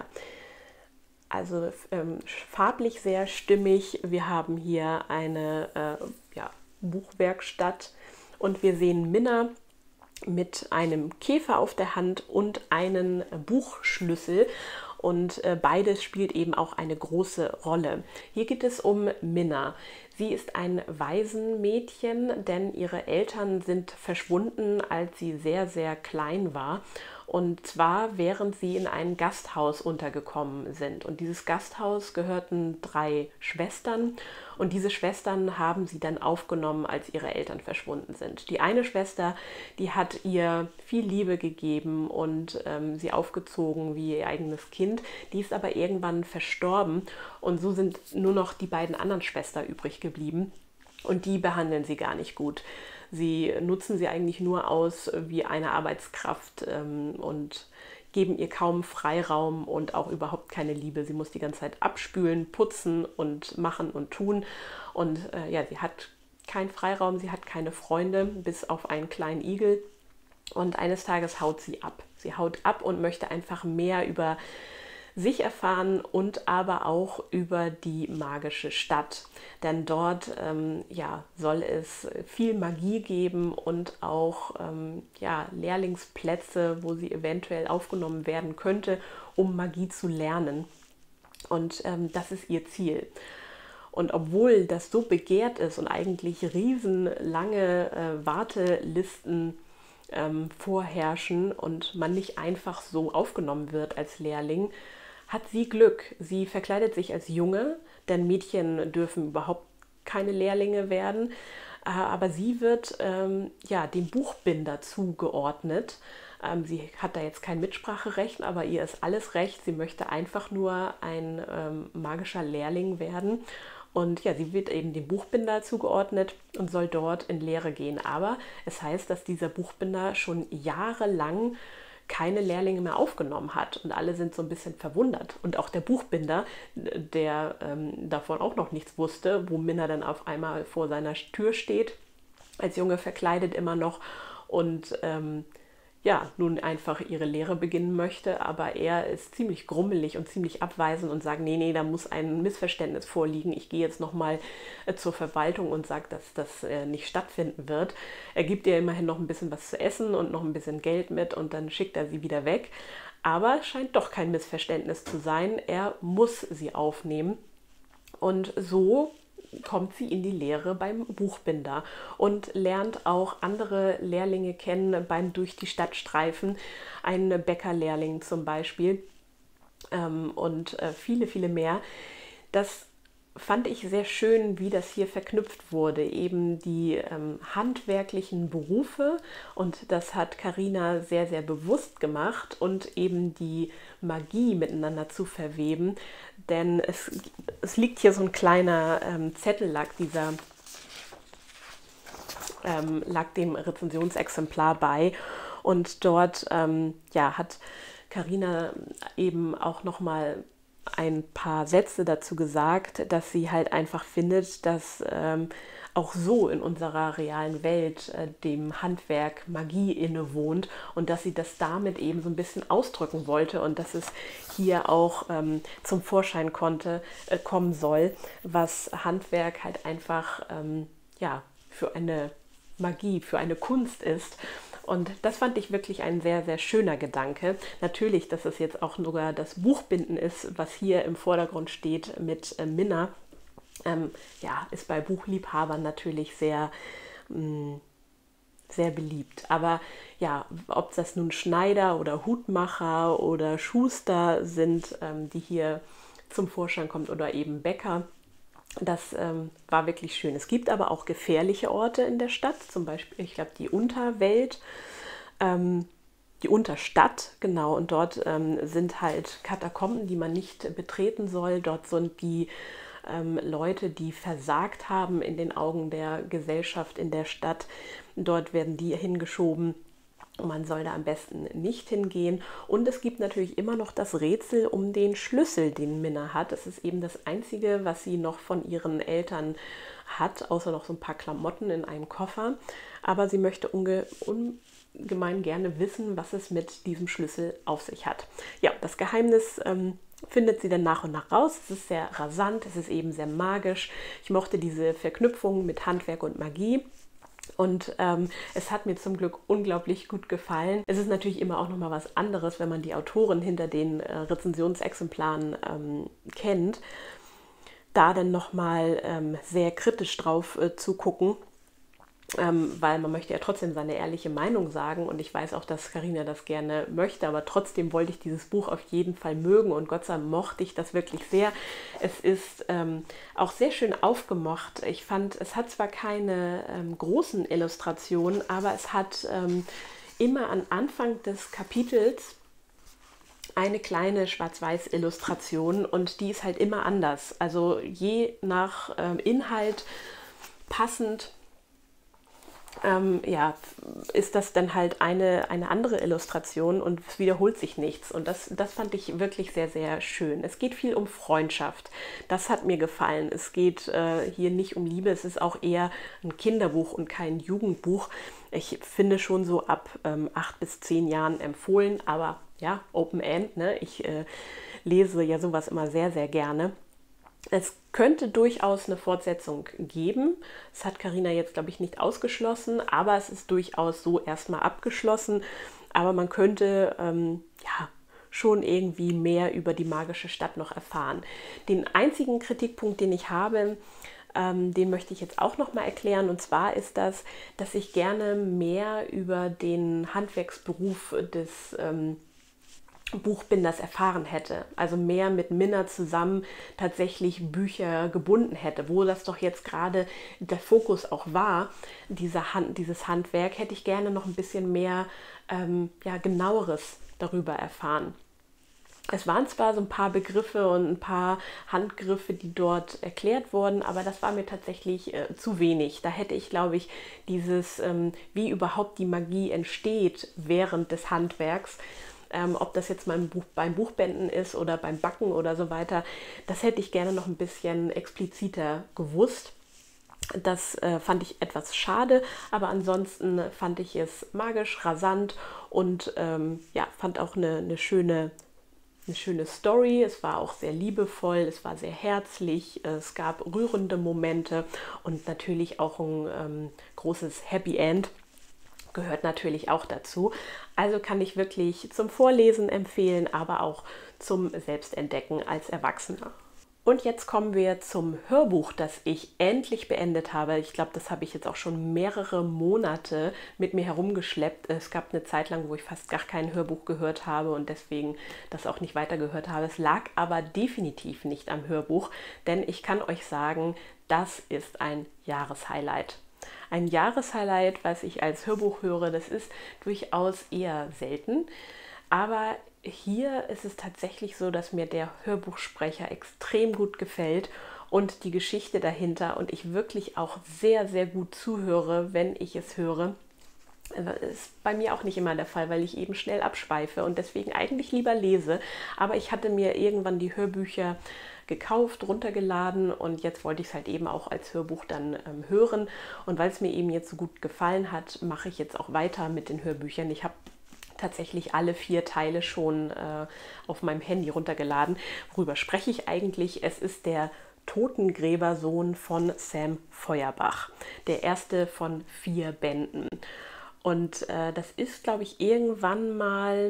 S1: Also ähm, farblich sehr stimmig. Wir haben hier eine äh, ja, Buchwerkstatt und wir sehen Minna mit einem Käfer auf der Hand und einen Buchschlüssel. Und äh, beides spielt eben auch eine große Rolle. Hier geht es um Minna. Sie ist ein Waisenmädchen, denn ihre Eltern sind verschwunden, als sie sehr, sehr klein war. Und zwar während sie in ein Gasthaus untergekommen sind. Und dieses Gasthaus gehörten drei Schwestern. Und diese Schwestern haben sie dann aufgenommen, als ihre Eltern verschwunden sind. Die eine Schwester, die hat ihr viel Liebe gegeben und ähm, sie aufgezogen wie ihr eigenes Kind. Die ist aber irgendwann verstorben. Und so sind nur noch die beiden anderen Schwestern übrig geblieben. Und die behandeln sie gar nicht gut. Sie nutzen sie eigentlich nur aus wie eine Arbeitskraft ähm, und geben ihr kaum Freiraum und auch überhaupt keine Liebe. Sie muss die ganze Zeit abspülen, putzen und machen und tun. Und äh, ja, sie hat keinen Freiraum, sie hat keine Freunde, bis auf einen kleinen Igel. Und eines Tages haut sie ab. Sie haut ab und möchte einfach mehr über sich erfahren und aber auch über die magische Stadt. Denn dort ähm, ja, soll es viel Magie geben und auch ähm, ja, Lehrlingsplätze, wo sie eventuell aufgenommen werden könnte, um Magie zu lernen. Und ähm, das ist ihr Ziel. Und obwohl das so begehrt ist und eigentlich riesenlange äh, Wartelisten ähm, vorherrschen und man nicht einfach so aufgenommen wird als Lehrling, hat sie Glück. Sie verkleidet sich als Junge, denn Mädchen dürfen überhaupt keine Lehrlinge werden. Aber sie wird ähm, ja, dem Buchbinder zugeordnet. Ähm, sie hat da jetzt kein Mitspracherecht, aber ihr ist alles recht. Sie möchte einfach nur ein ähm, magischer Lehrling werden. Und ja, sie wird eben dem Buchbinder zugeordnet und soll dort in Lehre gehen. Aber es heißt, dass dieser Buchbinder schon jahrelang keine Lehrlinge mehr aufgenommen hat und alle sind so ein bisschen verwundert. Und auch der Buchbinder, der ähm, davon auch noch nichts wusste, wo Minna dann auf einmal vor seiner Tür steht, als Junge verkleidet immer noch und ähm, ja, nun einfach ihre Lehre beginnen möchte, aber er ist ziemlich grummelig und ziemlich abweisend und sagt, nee, nee, da muss ein Missverständnis vorliegen. Ich gehe jetzt nochmal äh, zur Verwaltung und sage, dass das äh, nicht stattfinden wird. Er gibt ihr immerhin noch ein bisschen was zu essen und noch ein bisschen Geld mit und dann schickt er sie wieder weg. Aber es scheint doch kein Missverständnis zu sein. Er muss sie aufnehmen und so kommt sie in die Lehre beim Buchbinder und lernt auch andere Lehrlinge kennen beim durch die Stadt streifen, einen Bäckerlehrling zum Beispiel ähm, und äh, viele, viele mehr. Das fand ich sehr schön, wie das hier verknüpft wurde, eben die ähm, handwerklichen Berufe, und das hat Carina sehr, sehr bewusst gemacht, und eben die Magie miteinander zu verweben, denn es, es liegt hier so ein kleiner ähm, Zettel, lag dieser ähm, lag dem Rezensionsexemplar bei, und dort ähm, ja, hat Carina eben auch nochmal ein paar Sätze dazu gesagt, dass sie halt einfach findet, dass ähm, auch so in unserer realen Welt äh, dem Handwerk Magie innewohnt, und dass sie das damit eben so ein bisschen ausdrücken wollte, und dass es hier auch ähm, zum Vorschein konnte, äh, kommen soll, was Handwerk halt einfach ähm, ja, für eine Magie, für eine Kunst ist. Und das fand ich wirklich ein sehr, sehr schöner Gedanke. Natürlich, dass es jetzt auch sogar das Buchbinden ist, was hier im Vordergrund steht mit äh, Minna, ähm, ja, ist bei Buchliebhabern natürlich sehr, mh, sehr beliebt. Aber ja, ob das nun Schneider oder Hutmacher oder Schuster sind, ähm, die hier zum Vorschein kommt, oder eben Bäcker, das ähm, war wirklich schön. Es gibt aber auch gefährliche Orte in der Stadt, zum Beispiel, ich glaube, die Unterwelt, ähm, die Unterstadt, genau, und dort ähm, sind halt Katakomben, die man nicht betreten soll. Dort sind die ähm, Leute, die versagt haben in den Augen der Gesellschaft in der Stadt. Dort werden die hingeschoben. Man soll da am besten nicht hingehen. Und es gibt natürlich immer noch das Rätsel um den Schlüssel, den Minna hat. Das ist eben das Einzige, was sie noch von ihren Eltern hat, außer noch so ein paar Klamotten in einem Koffer. Aber sie möchte unge ungemein gerne wissen, was es mit diesem Schlüssel auf sich hat. Ja, das Geheimnis ähm, findet sie dann nach und nach raus. Es ist sehr rasant, es ist eben sehr magisch. Ich mochte diese Verknüpfung mit Handwerk und Magie. Und ähm, es hat mir zum Glück unglaublich gut gefallen. Es ist natürlich immer auch nochmal was anderes, wenn man die Autoren hinter den äh, Rezensionsexemplaren ähm, kennt, da dann nochmal ähm, sehr kritisch drauf äh, zu gucken, ähm, weil man möchte ja trotzdem seine ehrliche Meinung sagen, und ich weiß auch, dass Carina das gerne möchte, aber trotzdem wollte ich dieses Buch auf jeden Fall mögen, und Gott sei Dank mochte ich das wirklich sehr. Es ist ähm, auch sehr schön aufgemacht. Ich fand, es hat zwar keine ähm, großen Illustrationen, aber es hat ähm, immer am Anfang des Kapitels eine kleine Schwarz-Weiß-Illustration, und die ist halt immer anders. Also je nach ähm, Inhalt passend Ähm, ja, ist das dann halt eine, eine andere Illustration, und es wiederholt sich nichts. Und das, das fand ich wirklich sehr, sehr schön. Es geht viel um Freundschaft. Das hat mir gefallen. Es geht äh, hier nicht um Liebe. Es ist auch eher ein Kinderbuch und kein Jugendbuch. Ich finde schon so ab ähm, acht bis zehn Jahren empfohlen. Aber ja, Open End, ne? Ich äh, lese ja sowas immer sehr, sehr gerne. Es könnte durchaus eine Fortsetzung geben. Das hat Carina jetzt, glaube ich, nicht ausgeschlossen, aber es ist durchaus so erstmal abgeschlossen. Aber man könnte ähm, ja schon irgendwie mehr über die magische Stadt noch erfahren. Den einzigen Kritikpunkt, den ich habe, ähm, den möchte ich jetzt auch noch mal erklären. Und zwar ist das, dass ich gerne mehr über den Handwerksberuf des ähm, Buchbinders erfahren hätte, also mehr mit Minna zusammen tatsächlich Bücher gebunden hätte, wo das doch jetzt gerade der Fokus auch war, diese Hand, dieses Handwerk, hätte ich gerne noch ein bisschen mehr ähm, ja, genaueres darüber erfahren. Es waren zwar so ein paar Begriffe und ein paar Handgriffe, die dort erklärt wurden, aber das war mir tatsächlich äh, zu wenig. Da hätte ich, glaube ich, dieses, ähm, wie überhaupt die Magie entsteht während des Handwerks, Ähm, ob das jetzt beim, Buch, beim Buchbinden ist oder beim Backen oder so weiter, das hätte ich gerne noch ein bisschen expliziter gewusst. Das äh, fand ich etwas schade, aber ansonsten fand ich es magisch, rasant, und ähm, ja, fand auch eine, eine, schöne, eine schöne Story. Es war auch sehr liebevoll, es war sehr herzlich, es gab rührende Momente und natürlich auch ein ähm, großes Happy End gehört natürlich auch dazu. Also kann ich wirklich zum Vorlesen empfehlen, aber auch zum Selbstentdecken als Erwachsener. Und jetzt kommen wir zum Hörbuch, das ich endlich beendet habe. Ich glaube, das habe ich jetzt auch schon mehrere Monate mit mir herumgeschleppt. Es gab eine Zeit lang, wo ich fast gar kein Hörbuch gehört habe und deswegen das auch nicht weitergehört habe. Es lag aber definitiv nicht am Hörbuch, denn ich kann euch sagen, das ist ein Jahreshighlight. Ein Jahreshighlight, was ich als Hörbuch höre, das ist durchaus eher selten, aber hier ist es tatsächlich so, dass mir der Hörbuchsprecher extrem gut gefällt und die Geschichte dahinter und ich wirklich auch sehr, sehr gut zuhöre, wenn ich es höre. Das ist bei mir auch nicht immer der Fall, weil ich eben schnell abschweife und deswegen eigentlich lieber lese. Aber ich hatte mir irgendwann die Hörbücher gekauft, runtergeladen und jetzt wollte ich es halt eben auch als Hörbuch dann ähm, hören. Und weil es mir eben jetzt so gut gefallen hat, mache ich jetzt auch weiter mit den Hörbüchern. Ich habe tatsächlich alle vier Teile schon äh, auf meinem Handy runtergeladen. Worüber spreche ich eigentlich? Es ist der Totengräbersohn von Sam Feuerbach. Der erste von vier Bänden. Und äh, das ist, glaube ich, irgendwann mal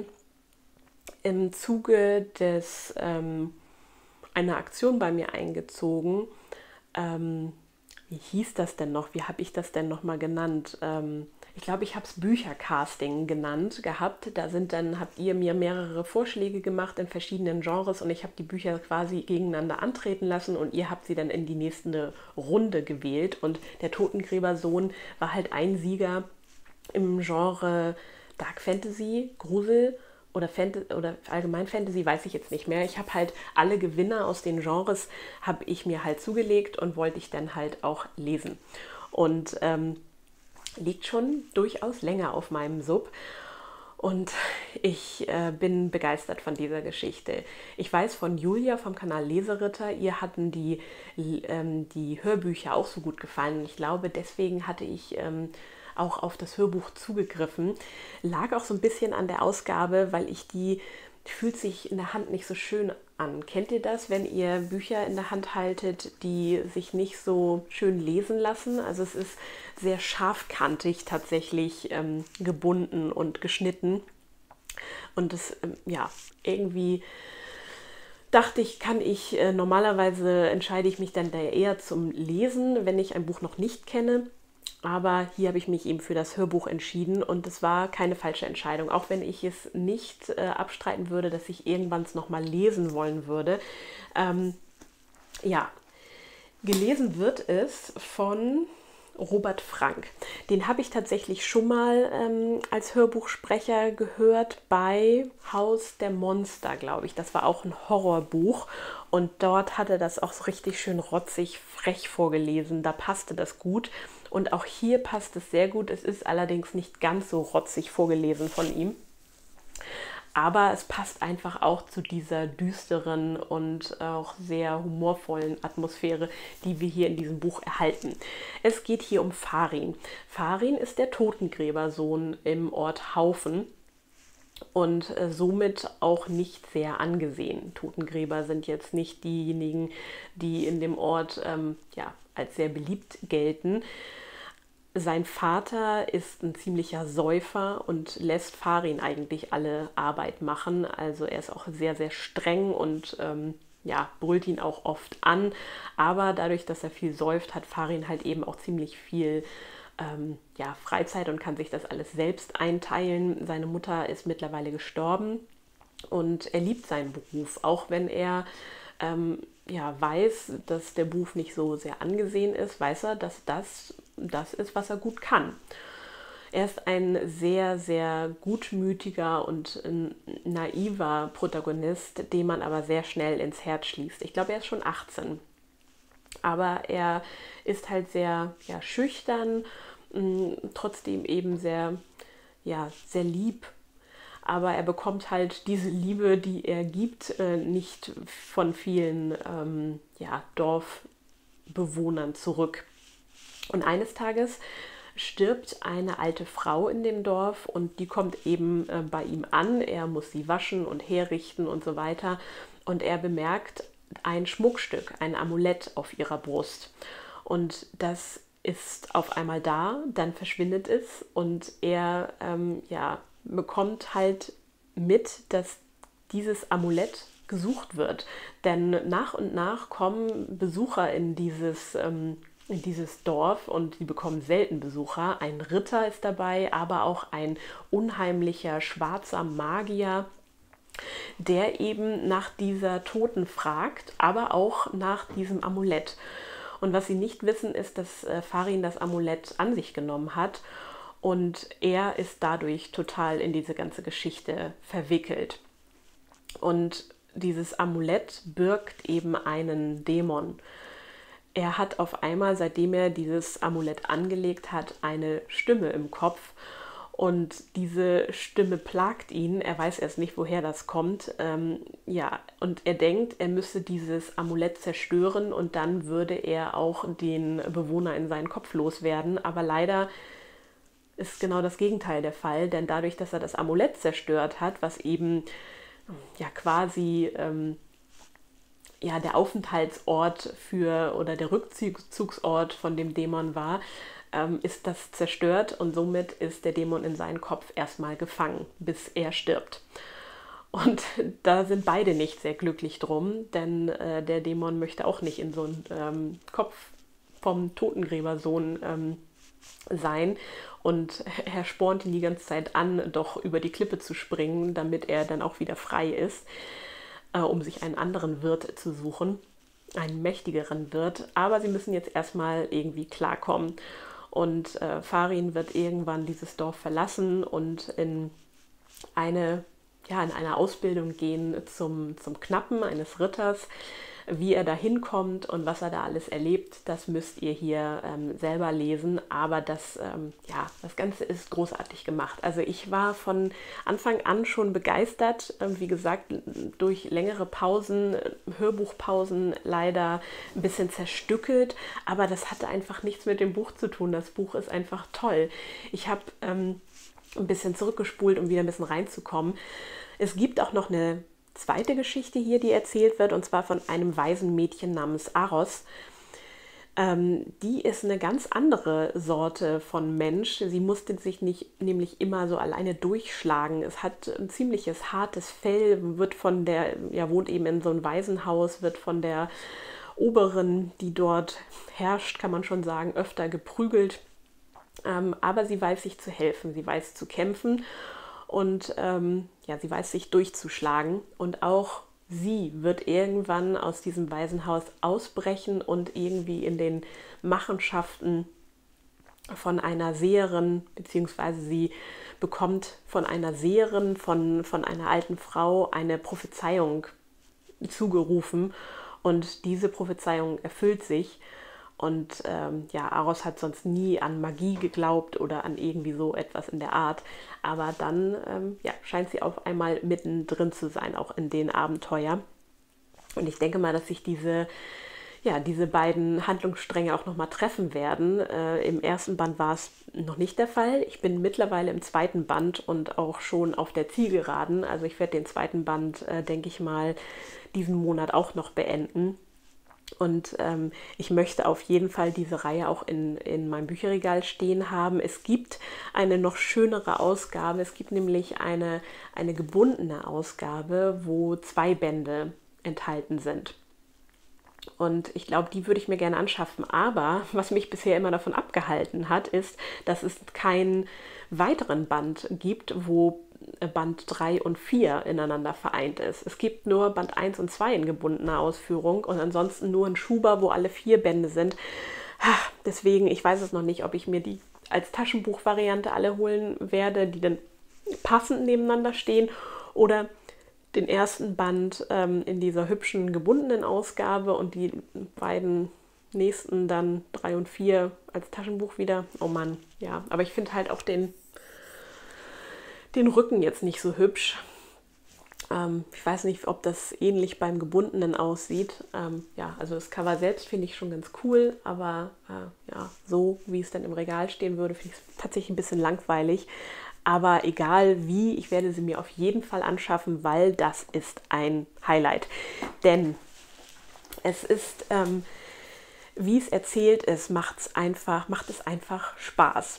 S1: im Zuge des, ähm, einer Aktion bei mir eingezogen. Ähm, wie hieß das denn noch? Wie habe ich das denn nochmal genannt? Ähm, Ich glaube, ich habe es Büchercasting genannt gehabt. Da sind dann, habt ihr mir mehrere Vorschläge gemacht in verschiedenen Genres und ich habe die Bücher quasi gegeneinander antreten lassen und ihr habt sie dann in die nächste Runde gewählt. Und der Totengräbersohn war halt ein Sieger im Genre Dark Fantasy, Grusel oder, Fant- oder allgemein Fantasy, weiß ich jetzt nicht mehr. Ich habe halt alle Gewinner aus den Genres, habe ich mir halt zugelegt und wollte ich dann halt auch lesen. Und ähm, liegt schon durchaus länger auf meinem Sub und ich äh, bin begeistert von dieser Geschichte. Ich weiß von Julia vom Kanal Leseritter, ihr hatten die, ähm, die Hörbücher auch so gut gefallen. Ich glaube, deswegen hatte ich ähm, auch auf das Hörbuch zugegriffen. Lag auch so ein bisschen an der Ausgabe, weil ich die, die fühlt sich in der Hand nicht so schön an. Kennt ihr das, wenn ihr Bücher in der Hand haltet, die sich nicht so schön lesen lassen? Also es ist sehr scharfkantig tatsächlich ähm, gebunden und geschnitten. Und das, ähm, ja, irgendwie dachte ich, kann ich, äh, normalerweise entscheide ich mich dann da eher zum Lesen, wenn ich ein Buch noch nicht kenne. Aber hier habe ich mich eben für das Hörbuch entschieden und es war keine falsche Entscheidung. Auch wenn ich es nicht äh, abstreiten würde, dass ich irgendwann es nochmal lesen wollen würde. Ähm, ja, gelesen wird es von Robert Frank. Den habe ich tatsächlich schon mal ähm, als Hörbuchsprecher gehört bei Haus der Monster, glaube ich. Das war auch ein Horrorbuch und dort hat er das auch so richtig schön rotzig, frech vorgelesen. Da passte das gut und auch hier passt es sehr gut. Es ist allerdings nicht ganz so rotzig vorgelesen von ihm. Aber es passt einfach auch zu dieser düsteren und auch sehr humorvollen Atmosphäre, die wir hier in diesem Buch erhalten. Es geht hier um Farin. Farin ist der Totengräbersohn im Ort Haufen und äh, somit auch nicht sehr angesehen. Totengräber sind jetzt nicht diejenigen, die in dem Ort ähm, ja, als sehr beliebt gelten. Sein Vater ist ein ziemlicher Säufer und lässt Farin eigentlich alle Arbeit machen. Also er ist auch sehr, sehr streng und ähm, ja, brüllt ihn auch oft an. Aber dadurch, dass er viel säuft, hat Farin halt eben auch ziemlich viel ähm, ja, Freizeit und kann sich das alles selbst einteilen. Seine Mutter ist mittlerweile gestorben und er liebt seinen Beruf, auch wenn er ähm, ja, weiß, dass der Beruf nicht so sehr angesehen ist, weiß er, dass das das ist, was er gut kann. Er ist ein sehr, sehr gutmütiger und naiver Protagonist, den man aber sehr schnell ins Herz schließt. Ich glaube, er ist schon achtzehn. Aber er ist halt sehr ja, schüchtern, mh, trotzdem eben sehr, ja, sehr lieb. Aber er bekommt halt diese Liebe, die er gibt, äh, nicht von vielen ähm, ja, Dorfbewohnern zurück. Und eines Tages stirbt eine alte Frau in dem Dorf und die kommt eben äh, bei ihm an. Er muss sie waschen und herrichten und so weiter. Und er bemerkt ein Schmuckstück, ein Amulett auf ihrer Brust. Und das ist auf einmal da, dann verschwindet es und er ähm, ja, bekommt halt mit, dass dieses Amulett gesucht wird. Denn nach und nach kommen Besucher in dieses, ähm, in dieses Dorf und die bekommen selten Besucher. Ein Ritter ist dabei, aber auch ein unheimlicher schwarzer Magier, der eben nach dieser Toten fragt, aber auch nach diesem Amulett. Und was sie nicht wissen, ist, dass äh, Farin das Amulett an sich genommen hat und er ist dadurch total in diese ganze Geschichte verwickelt. Und dieses Amulett birgt eben einen Dämon. Er hat auf einmal, seitdem er dieses Amulett angelegt hat, eine Stimme im Kopf. Und diese Stimme plagt ihn, er weiß erst nicht, woher das kommt. Ähm, ja, und er denkt, er müsse dieses Amulett zerstören und dann würde er auch den Bewohner in seinen Kopf loswerden. Aber leider ist genau das Gegenteil der Fall, denn dadurch, dass er das Amulett zerstört hat, was eben ja quasi ähm, ja, der Aufenthaltsort für oder der Rückzugsort von dem Dämon war, ist das zerstört und somit ist der Dämon in seinen Kopf erstmal gefangen, bis er stirbt. Und da sind beide nicht sehr glücklich drum, denn äh, der Dämon möchte auch nicht in so einen ähm, Kopf vom Totengräbersohn ähm, sein und er spornt ihn die ganze Zeit an, doch über die Klippe zu springen, damit er dann auch wieder frei ist, äh, um sich einen anderen Wirt zu suchen, einen mächtigeren Wirt. Aber sie müssen jetzt erstmal irgendwie klarkommen. Und äh, Farin wird irgendwann dieses Dorf verlassen und in eine, ja, in eine Ausbildung gehen zum, zum Knappen eines Ritters. Wie er da hinkommt und was er da alles erlebt, das müsst ihr hier ähm, selber lesen. Aber das, ähm, ja, das Ganze ist großartig gemacht. Also ich war von Anfang an schon begeistert. Ähm, wie gesagt, durch längere Pausen, Hörbuchpausen leider ein bisschen zerstückelt. Aber das hatte einfach nichts mit dem Buch zu tun. Das Buch ist einfach toll. Ich habe ähm, ein bisschen zurückgespult, um wieder ein bisschen reinzukommen. Es gibt auch noch eine zweite Geschichte hier, die erzählt wird, und zwar von einem weisen Mädchen namens Aros. Ähm, die ist eine ganz andere Sorte von Mensch. Sie musste sich nicht nämlich immer so alleine durchschlagen. Es hat ein ziemliches hartes Fell, wird von der, ja, wohnt eben in so einem Waisenhaus, wird von der Oberin, die dort herrscht, kann man schon sagen, öfter geprügelt. Ähm, aber sie weiß sich zu helfen, sie weiß zu kämpfen. Und ähm, ja, sie weiß sich durchzuschlagen und auch sie wird irgendwann aus diesem Waisenhaus ausbrechen und irgendwie in den Machenschaften von einer Seherin, beziehungsweise sie bekommt von einer Seherin, von, von einer alten Frau eine Prophezeiung zugerufen und diese Prophezeiung erfüllt sich. Und ähm, ja, Aros hat sonst nie an Magie geglaubt oder an irgendwie so etwas in der Art. Aber dann ähm, ja, scheint sie auf einmal mittendrin zu sein, auch in den Abenteuer. Und ich denke mal, dass sich diese, ja, diese beiden Handlungsstränge auch nochmal treffen werden. Äh, Im ersten Band war es noch nicht der Fall. Ich bin mittlerweile im zweiten Band und auch schon auf der Zielgeraden. Also ich werde den zweiten Band, äh, denke ich mal, diesen Monat auch noch beenden. Und ähm, ich möchte auf jeden Fall diese Reihe auch in, in meinem Bücherregal stehen haben. Es gibt eine noch schönere Ausgabe. Es gibt nämlich eine, eine gebundene Ausgabe, wo zwei Bände enthalten sind. Und ich glaube, die würde ich mir gerne anschaffen. Aber was mich bisher immer davon abgehalten hat, ist, dass es keinen weiteren Band gibt, wo Band drei und vier ineinander vereint ist. Es gibt nur Band eins und zwei in gebundener Ausführung und ansonsten nur ein Schuber, wo alle vier Bände sind. Deswegen, ich weiß es noch nicht, ob ich mir die als Taschenbuchvariante alle holen werde, die dann passend nebeneinander stehen, oder den ersten Band ähm, in dieser hübschen gebundenen Ausgabe und die beiden nächsten dann drei und vier als Taschenbuch wieder. Oh Mann, ja. Aber ich finde halt auch den den Rücken jetzt nicht so hübsch. Ähm, ich weiß nicht, ob das ähnlich beim Gebundenen aussieht. Ähm, ja, also das Cover selbst finde ich schon ganz cool, aber äh, ja, so wie es dann im Regal stehen würde, finde ich es tatsächlich ein bisschen langweilig. Aber egal wie, ich werde sie mir auf jeden Fall anschaffen, weil das ist ein Highlight. Denn es ist, ähm, wie es erzählt ist, macht's einfach, macht es einfach Spaß.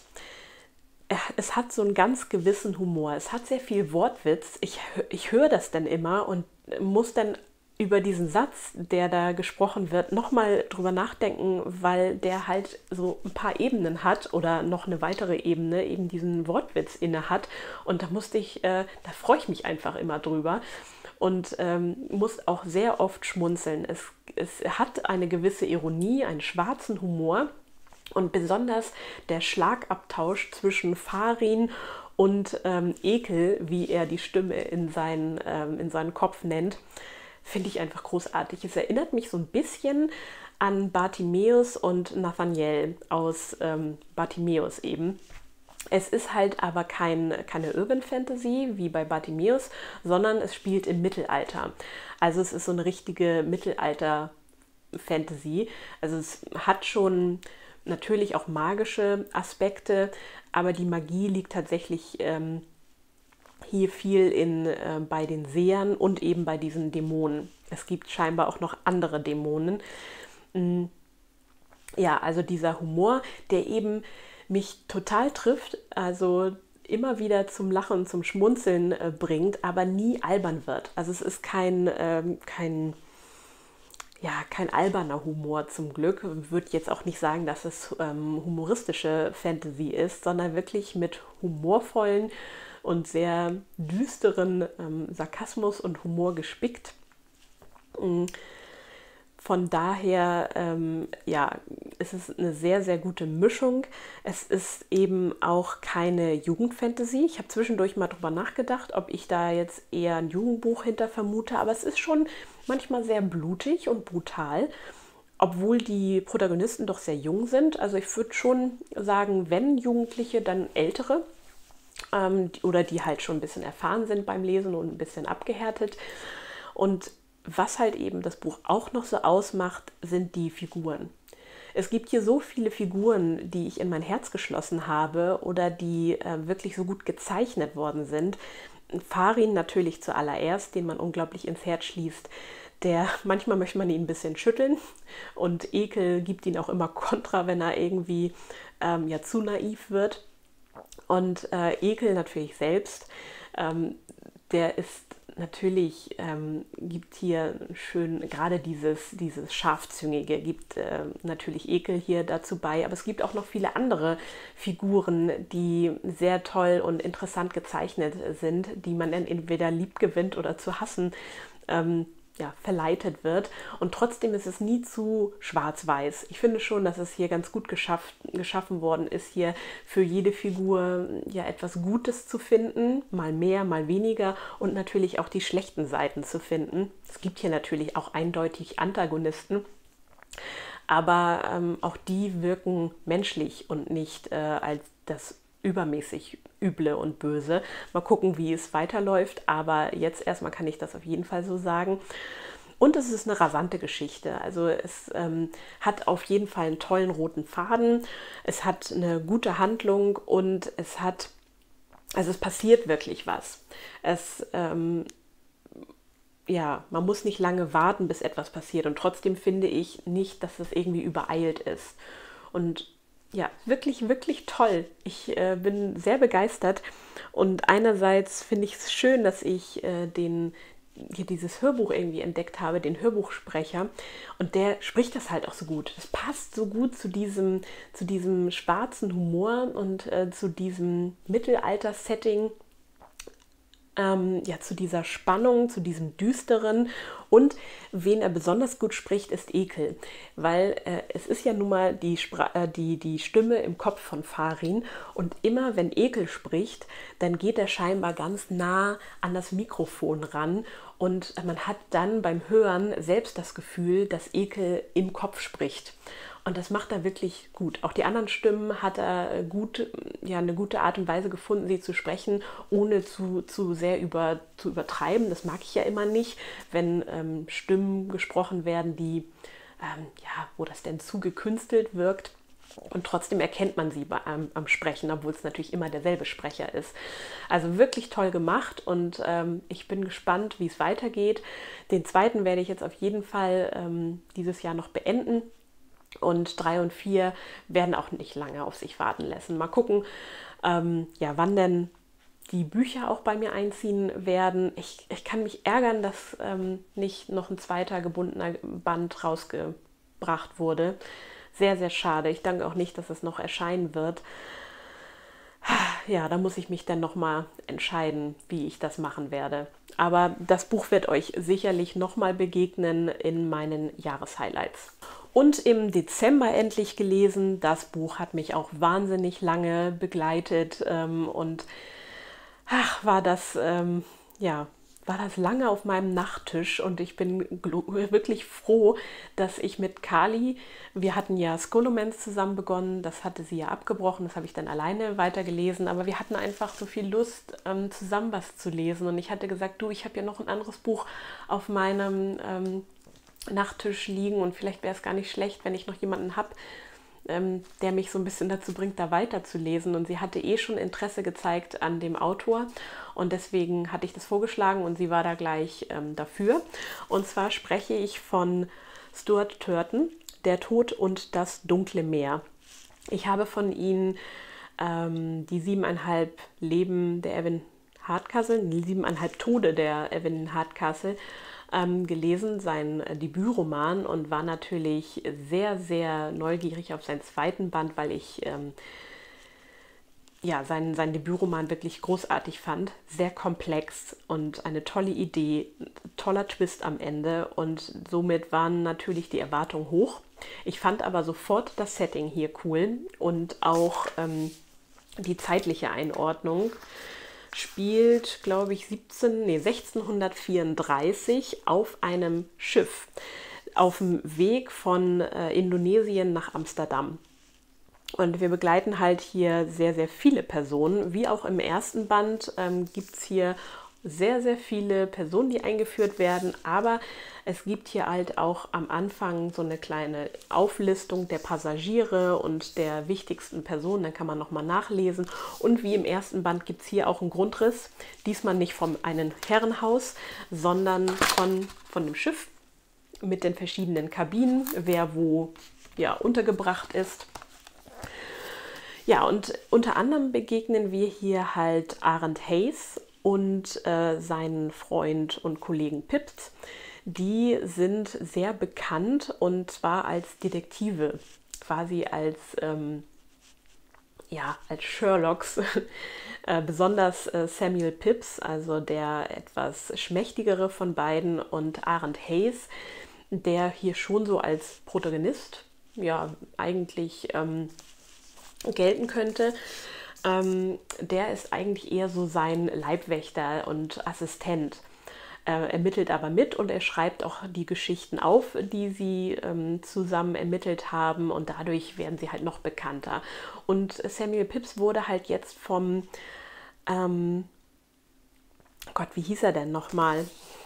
S1: Es hat so einen ganz gewissen Humor. Es hat sehr viel Wortwitz. Ich, ich höre das dann immer und muss dann über diesen Satz, der da gesprochen wird, nochmal drüber nachdenken, weil der halt so ein paar Ebenen hat oder noch eine weitere Ebene, eben diesen Wortwitz inne hat. Und da musste ich, äh, da freue ich mich einfach immer drüber und ähm, muss auch sehr oft schmunzeln. Es, es hat eine gewisse Ironie, einen schwarzen Humor und besonders der Schlagabtausch zwischen Farin und ähm, Ekel, wie er die Stimme in seinen, ähm, in seinen Kopf nennt, finde ich einfach großartig. Es erinnert mich so ein bisschen an Bartimäus und Nathaniel aus ähm, Bartimäus eben. Es ist halt aber kein, keine Urban Fantasy wie bei Bartimäus, sondern es spielt im Mittelalter. Also es ist so eine richtige Mittelalter-Fantasy. Also es hat schon natürlich auch magische Aspekte, aber die Magie liegt tatsächlich ähm, hier viel in, äh, bei den Sehern und eben bei diesen Dämonen. Es gibt scheinbar auch noch andere Dämonen. Mhm. Ja, also dieser Humor, der eben mich total trifft, also immer wieder zum Lachen, zum Schmunzeln äh, bringt, aber nie albern wird. Also es ist kein, ähm, kein, ja, kein alberner Humor zum Glück. Ich würde jetzt auch nicht sagen, dass es ähm, humoristische Fantasy ist, sondern wirklich mit humorvollen und sehr düsteren ähm, Sarkasmus und Humor gespickt. Von daher, ähm, ja, es ist eine sehr, sehr gute Mischung. Es ist eben auch keine Jugendfantasy. Ich habe zwischendurch mal drüber nachgedacht, ob ich da jetzt eher ein Jugendbuch hinter vermute, aber es ist schon manchmal sehr blutig und brutal, obwohl die Protagonisten doch sehr jung sind. Also ich würde schon sagen, wenn Jugendliche, dann ältere. Ähm, oder die halt schon ein bisschen erfahren sind beim Lesen und ein bisschen abgehärtet. Und was halt eben das Buch auch noch so ausmacht, sind die Figuren. Es gibt hier so viele Figuren, die ich in mein Herz geschlossen habe oder die äh, wirklich so gut gezeichnet worden sind. Farin natürlich zuallererst, den man unglaublich ins Herz schließt. Der, manchmal möchte man ihn ein bisschen schütteln und Ekel gibt ihn auch immer Kontra, wenn er irgendwie ähm, ja, zu naiv wird. Und äh, Ekel natürlich selbst, ähm, der ist natürlich, ähm, gibt hier schön, gerade dieses, dieses Scharfzüngige, gibt äh, natürlich Ekel hier dazu bei, aber es gibt auch noch viele andere Figuren, die sehr toll und interessant gezeichnet sind, die man dann entweder lieb gewinnt oder zu hassen ähm, ja, verleitet wird. Und trotzdem ist es nie zu schwarz-weiß. Ich finde schon, dass es hier ganz gut geschafft, geschaffen worden ist, hier für jede Figur ja etwas Gutes zu finden, mal mehr, mal weniger und natürlich auch die schlechten Seiten zu finden. Es gibt hier natürlich auch eindeutig Antagonisten, aber ähm, auch die wirken menschlich und nicht äh, als das übermäßig Üble und Böse. Mal gucken, wie es weiterläuft, aber jetzt erstmal kann ich das auf jeden Fall so sagen. Und es ist eine rasante Geschichte. Also es ähm, hat auf jeden Fall einen tollen roten Faden, es hat eine gute Handlung und es hat, also es passiert wirklich was. Es, ähm, ja, man muss nicht lange warten, bis etwas passiert und trotzdem finde ich nicht, dass es irgendwie übereilt ist. Und ja, wirklich, wirklich toll. Ich äh, bin sehr begeistert und einerseits finde ich es schön, dass ich äh, den, hier dieses Hörbuch irgendwie entdeckt habe, den Hörbuchsprecher und der spricht das halt auch so gut. Das passt so gut zu diesem, zu diesem schwarzen Humor und äh, zu diesem Mittelalter-Setting. Ähm, ja, zu dieser Spannung, zu diesem Düsteren und wen er besonders gut spricht, ist Ekel, weil äh, es ist ja nun mal die, Spra äh, die, die Stimme im Kopf von Farin und immer wenn Ekel spricht, dann geht er scheinbar ganz nah an das Mikrofon ran und man hat dann beim Hören selbst das Gefühl, dass Ekel im Kopf spricht. Und das macht er wirklich gut. Auch die anderen Stimmen hat er gut, ja, eine gute Art und Weise gefunden, sie zu sprechen, ohne zu, zu sehr über, zu übertreiben. Das mag ich ja immer nicht, wenn ähm, Stimmen gesprochen werden, die, ähm, ja, wo das denn zu gekünstelt wirkt. Und trotzdem erkennt man sie bei, ähm, am Sprechen, obwohl es natürlich immer derselbe Sprecher ist. Also wirklich toll gemacht und ähm, ich bin gespannt, wie es weitergeht. Den zweiten werde ich jetzt auf jeden Fall ähm, dieses Jahr noch beenden. Und drei und vier werden auch nicht lange auf sich warten lassen. Mal gucken, ähm, ja, wann denn die Bücher auch bei mir einziehen werden. Ich, ich kann mich ärgern, dass ähm, nicht noch ein zweiter gebundener Band rausgebracht wurde. Sehr, sehr schade. Ich denke auch nicht, dass es noch erscheinen wird. Ja, da muss ich mich dann nochmal entscheiden, wie ich das machen werde. Aber das Buch wird euch sicherlich nochmal begegnen in meinen Jahreshighlights. Und im Dezember endlich gelesen. Das Buch hat mich auch wahnsinnig lange begleitet ähm, und ach, war das, ähm, ja, war das lange auf meinem Nachttisch und ich bin wirklich froh, dass ich mit Kali, wir hatten ja Scholomance zusammen begonnen, das hatte sie ja abgebrochen, das habe ich dann alleine weitergelesen, aber wir hatten einfach so viel Lust, ähm, zusammen was zu lesen und ich hatte gesagt, du, ich habe ja noch ein anderes Buch auf meinem ähm, Nachttisch liegen und vielleicht wäre es gar nicht schlecht, wenn ich noch jemanden habe, ähm, der mich so ein bisschen dazu bringt, da weiterzulesen. Und sie hatte eh schon Interesse gezeigt an dem Autor und deswegen hatte ich das vorgeschlagen und sie war da gleich ähm, dafür. Und zwar spreche ich von Stuart Turton, Der Tod und das dunkle Meer. Ich habe von ihnen ähm, die siebeneinhalb Leben der Evelyn Hardcastle, die siebeneinhalb Tode der Evelyn Hardcastle ähm, gelesen, sein äh, Debütroman, und war natürlich sehr, sehr neugierig auf seinen zweiten Band, weil ich ähm, ja, seinen, seinen Debütroman wirklich großartig fand. Sehr komplex und eine tolle Idee, toller Twist am Ende und somit waren natürlich die Erwartungen hoch. Ich fand aber sofort das Setting hier cool und auch ähm, die zeitliche Einordnung. Spielt, glaube ich, siebzehn, nee, sechzehnhundertvierunddreißig auf einem Schiff auf dem Weg von äh, Indonesien nach Amsterdam. Und wir begleiten halt hier sehr, sehr viele Personen. Wie auch im ersten Band ähm, gibt es hier sehr, sehr viele Personen, die eingeführt werden. Aber es gibt hier halt auch am Anfang so eine kleine Auflistung der Passagiere und der wichtigsten Personen. Dann kann man nochmal nachlesen. Und wie im ersten Band gibt es hier auch einen Grundriss. Diesmal nicht von einem Herrenhaus, sondern von, von dem Schiff mit den verschiedenen Kabinen, wer wo ja, untergebracht ist. Ja, und unter anderem begegnen wir hier halt Arend Hayes und äh, seinen Freund und Kollegen Pips. Die sind sehr bekannt und zwar als Detektive, quasi als, ähm, ja, als Sherlocks. äh, besonders äh, Samuel Pepys, also der etwas schmächtigere von beiden, und Arend Hayes, der hier schon so als Protagonist, ja, eigentlich ähm, gelten könnte. Ähm, der ist eigentlich eher so sein Leibwächter und Assistent. Er ermittelt aber mit und er schreibt auch die Geschichten auf, die sie ähm, zusammen ermittelt haben, und dadurch werden sie halt noch bekannter. Und Samuel Pepys wurde halt jetzt vom, ähm, Gott, wie hieß er denn nochmal?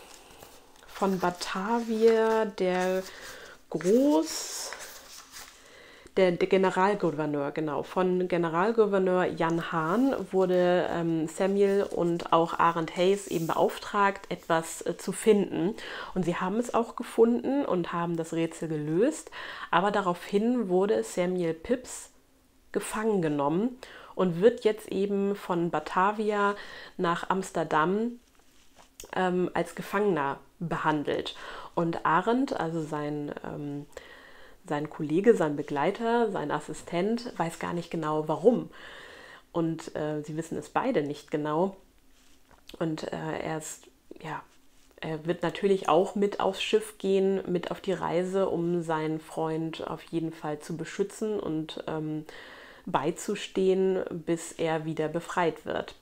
S1: Von Batavia, der Groß... Der, der Generalgouverneur, genau, von Generalgouverneur Jan Hahn wurde ähm, Samuel und auch Arend Hayes eben beauftragt, etwas äh, zu finden. Und sie haben es auch gefunden und haben das Rätsel gelöst. Aber daraufhin wurde Samuel Pepys gefangen genommen und wird jetzt eben von Batavia nach Amsterdam ähm, als Gefangener behandelt. Und Arend, also sein... Ähm, Sein Kollege, sein Begleiter, sein Assistent weiß gar nicht genau, warum. Und äh, sie wissen es beide nicht genau. Und äh, er ist, ja, er wird natürlich auch mit aufs Schiff gehen, mit auf die Reise, um seinen Freund auf jeden Fall zu beschützen und ähm, beizustehen, bis er wieder befreit wird.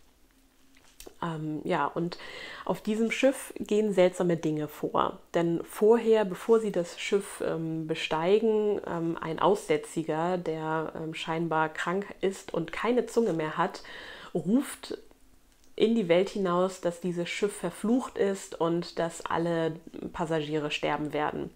S1: Ähm, ja, und auf diesem Schiff gehen seltsame Dinge vor. Denn vorher, bevor sie das Schiff ähm, besteigen, ähm, ein Aussätziger, der ähm, scheinbar krank ist und keine Zunge mehr hat, ruft in die Welt hinaus, dass dieses Schiff verflucht ist und dass alle Passagiere sterben werden.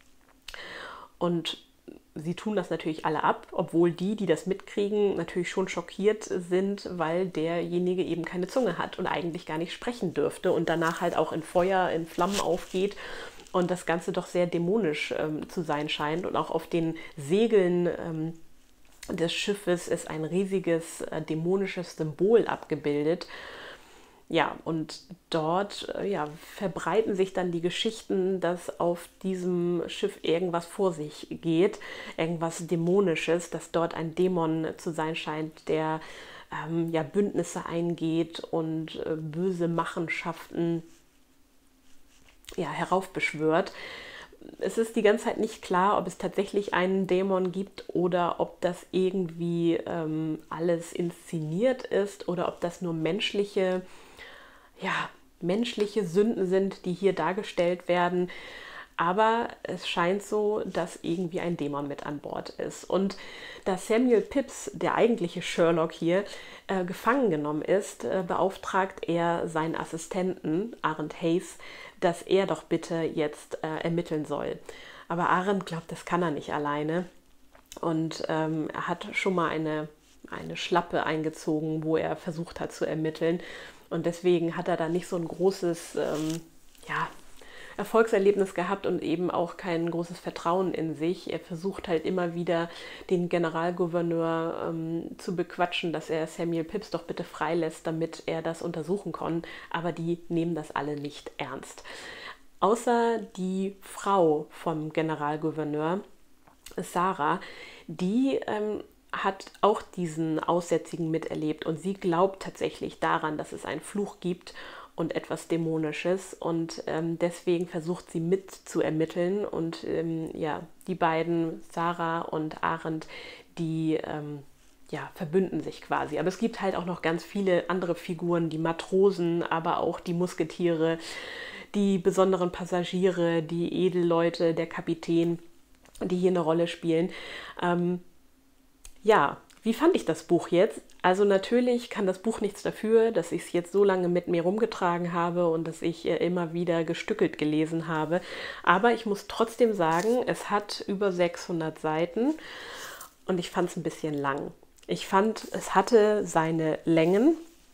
S1: Und sie tun das natürlich alle ab, obwohl die, die das mitkriegen, natürlich schon schockiert sind, weil derjenige eben keine Zunge hat und eigentlich gar nicht sprechen dürfte und danach halt auch in Feuer, in Flammen aufgeht und das Ganze doch sehr dämonisch ähm, zu sein scheint. Und auch auf den Segeln ähm, des Schiffes ist ein riesiges äh, dämonisches Symbol abgebildet, Ja, und dort äh, ja, verbreiten sich dann die Geschichten, dass auf diesem Schiff irgendwas vor sich geht, irgendwas Dämonisches, dass dort ein Dämon zu sein scheint, der ähm, ja, Bündnisse eingeht und äh, böse Machenschaften ja, heraufbeschwört. Es ist die ganze Zeit nicht klar, ob es tatsächlich einen Dämon gibt oder ob das irgendwie ähm, alles inszeniert ist oder ob das nur menschliche, ja, menschliche Sünden sind, die hier dargestellt werden. Aber es scheint so, dass irgendwie ein Dämon mit an Bord ist. Und da Samuel Pepys, der eigentliche Sherlock hier, äh, gefangen genommen ist, äh, beauftragt er seinen Assistenten, Arend Hayes, dass er doch bitte jetzt äh, ermitteln soll. Aber Arend glaubt, das kann er nicht alleine. Und ähm, er hat schon mal eine, eine Schlappe eingezogen, wo er versucht hat zu ermitteln. Und deswegen hat er da nicht so ein großes, ähm, ja, Erfolgserlebnis gehabt und eben auch kein großes Vertrauen in sich. Er versucht halt immer wieder, den Generalgouverneur ähm, zu bequatschen, dass er Samuel Pepys doch bitte freilässt, damit er das untersuchen kann. Aber die nehmen das alle nicht ernst. Außer die Frau vom Generalgouverneur, Sarah, die ähm, hat auch diesen Aussätzigen miterlebt und sie glaubt tatsächlich daran, dass es einen Fluch gibt und etwas Dämonisches und ähm, deswegen versucht sie mit zu ermitteln und ähm, ja, die beiden, Sarah und Arend, die ähm, ja, verbünden sich quasi. Aber es gibt halt auch noch ganz viele andere Figuren, die Matrosen, aber auch die Musketiere, die besonderen Passagiere, die Edelleute, der Kapitän, die hier eine Rolle spielen. Ähm, ja, wie fand ich das Buch jetzt? Also natürlich kann das Buch nichts dafür, dass ich es jetzt so lange mit mir rumgetragen habe und dass ich immer wieder gestückelt gelesen habe. Aber ich muss trotzdem sagen, es hat über sechshundert Seiten und ich fand es ein bisschen lang. Ich fand, es hatte seine Längen.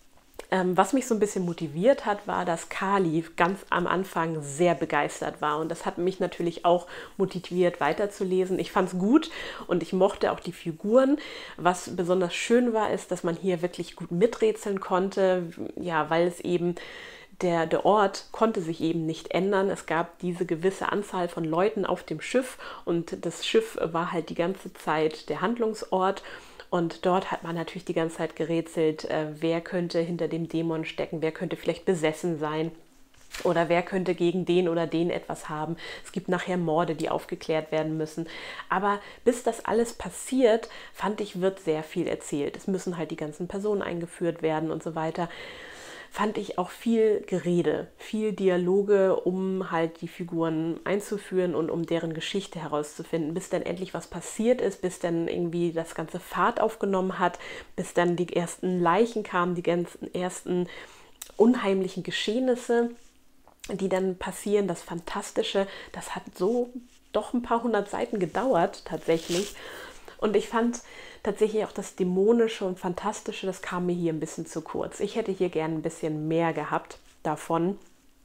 S1: Ähm, was mich so ein bisschen motiviert hat, war, dass Kali ganz am Anfang sehr begeistert war. Und das hat mich natürlich auch motiviert, weiterzulesen. Ich fand es gut und ich mochte auch die Figuren. Was besonders schön war, ist, dass man hier wirklich gut miträtseln konnte, ja, weil es eben Der, der Ort konnte sich eben nicht ändern. Es gab diese gewisse Anzahl von Leuten auf dem Schiff und das Schiff war halt die ganze Zeit der Handlungsort. Und dort hat man natürlich die ganze Zeit gerätselt, äh, wer könnte hinter dem Dämon stecken, wer könnte vielleicht besessen sein oder wer könnte gegen den oder den etwas haben. Es gibt nachher Morde, die aufgeklärt werden müssen. Aber bis das alles passiert, fand ich, wird sehr viel erzählt. Es müssen halt die ganzen Personen eingeführt werden und so weiter. Fand ich auch viel Gerede, viel Dialoge, um halt die Figuren einzuführen und um deren Geschichte herauszufinden, bis dann endlich was passiert ist, bis dann irgendwie das ganze Fahrt aufgenommen hat, bis dann die ersten Leichen kamen, die ganzen ersten unheimlichen Geschehnisse, die dann passieren, das Fantastische. Das hat so doch ein paar hundert Seiten gedauert tatsächlich. Und ich fand tatsächlich auch das Dämonische und Fantastische, das kam mir hier ein bisschen zu kurz. Ich hätte hier gerne ein bisschen mehr gehabt davon.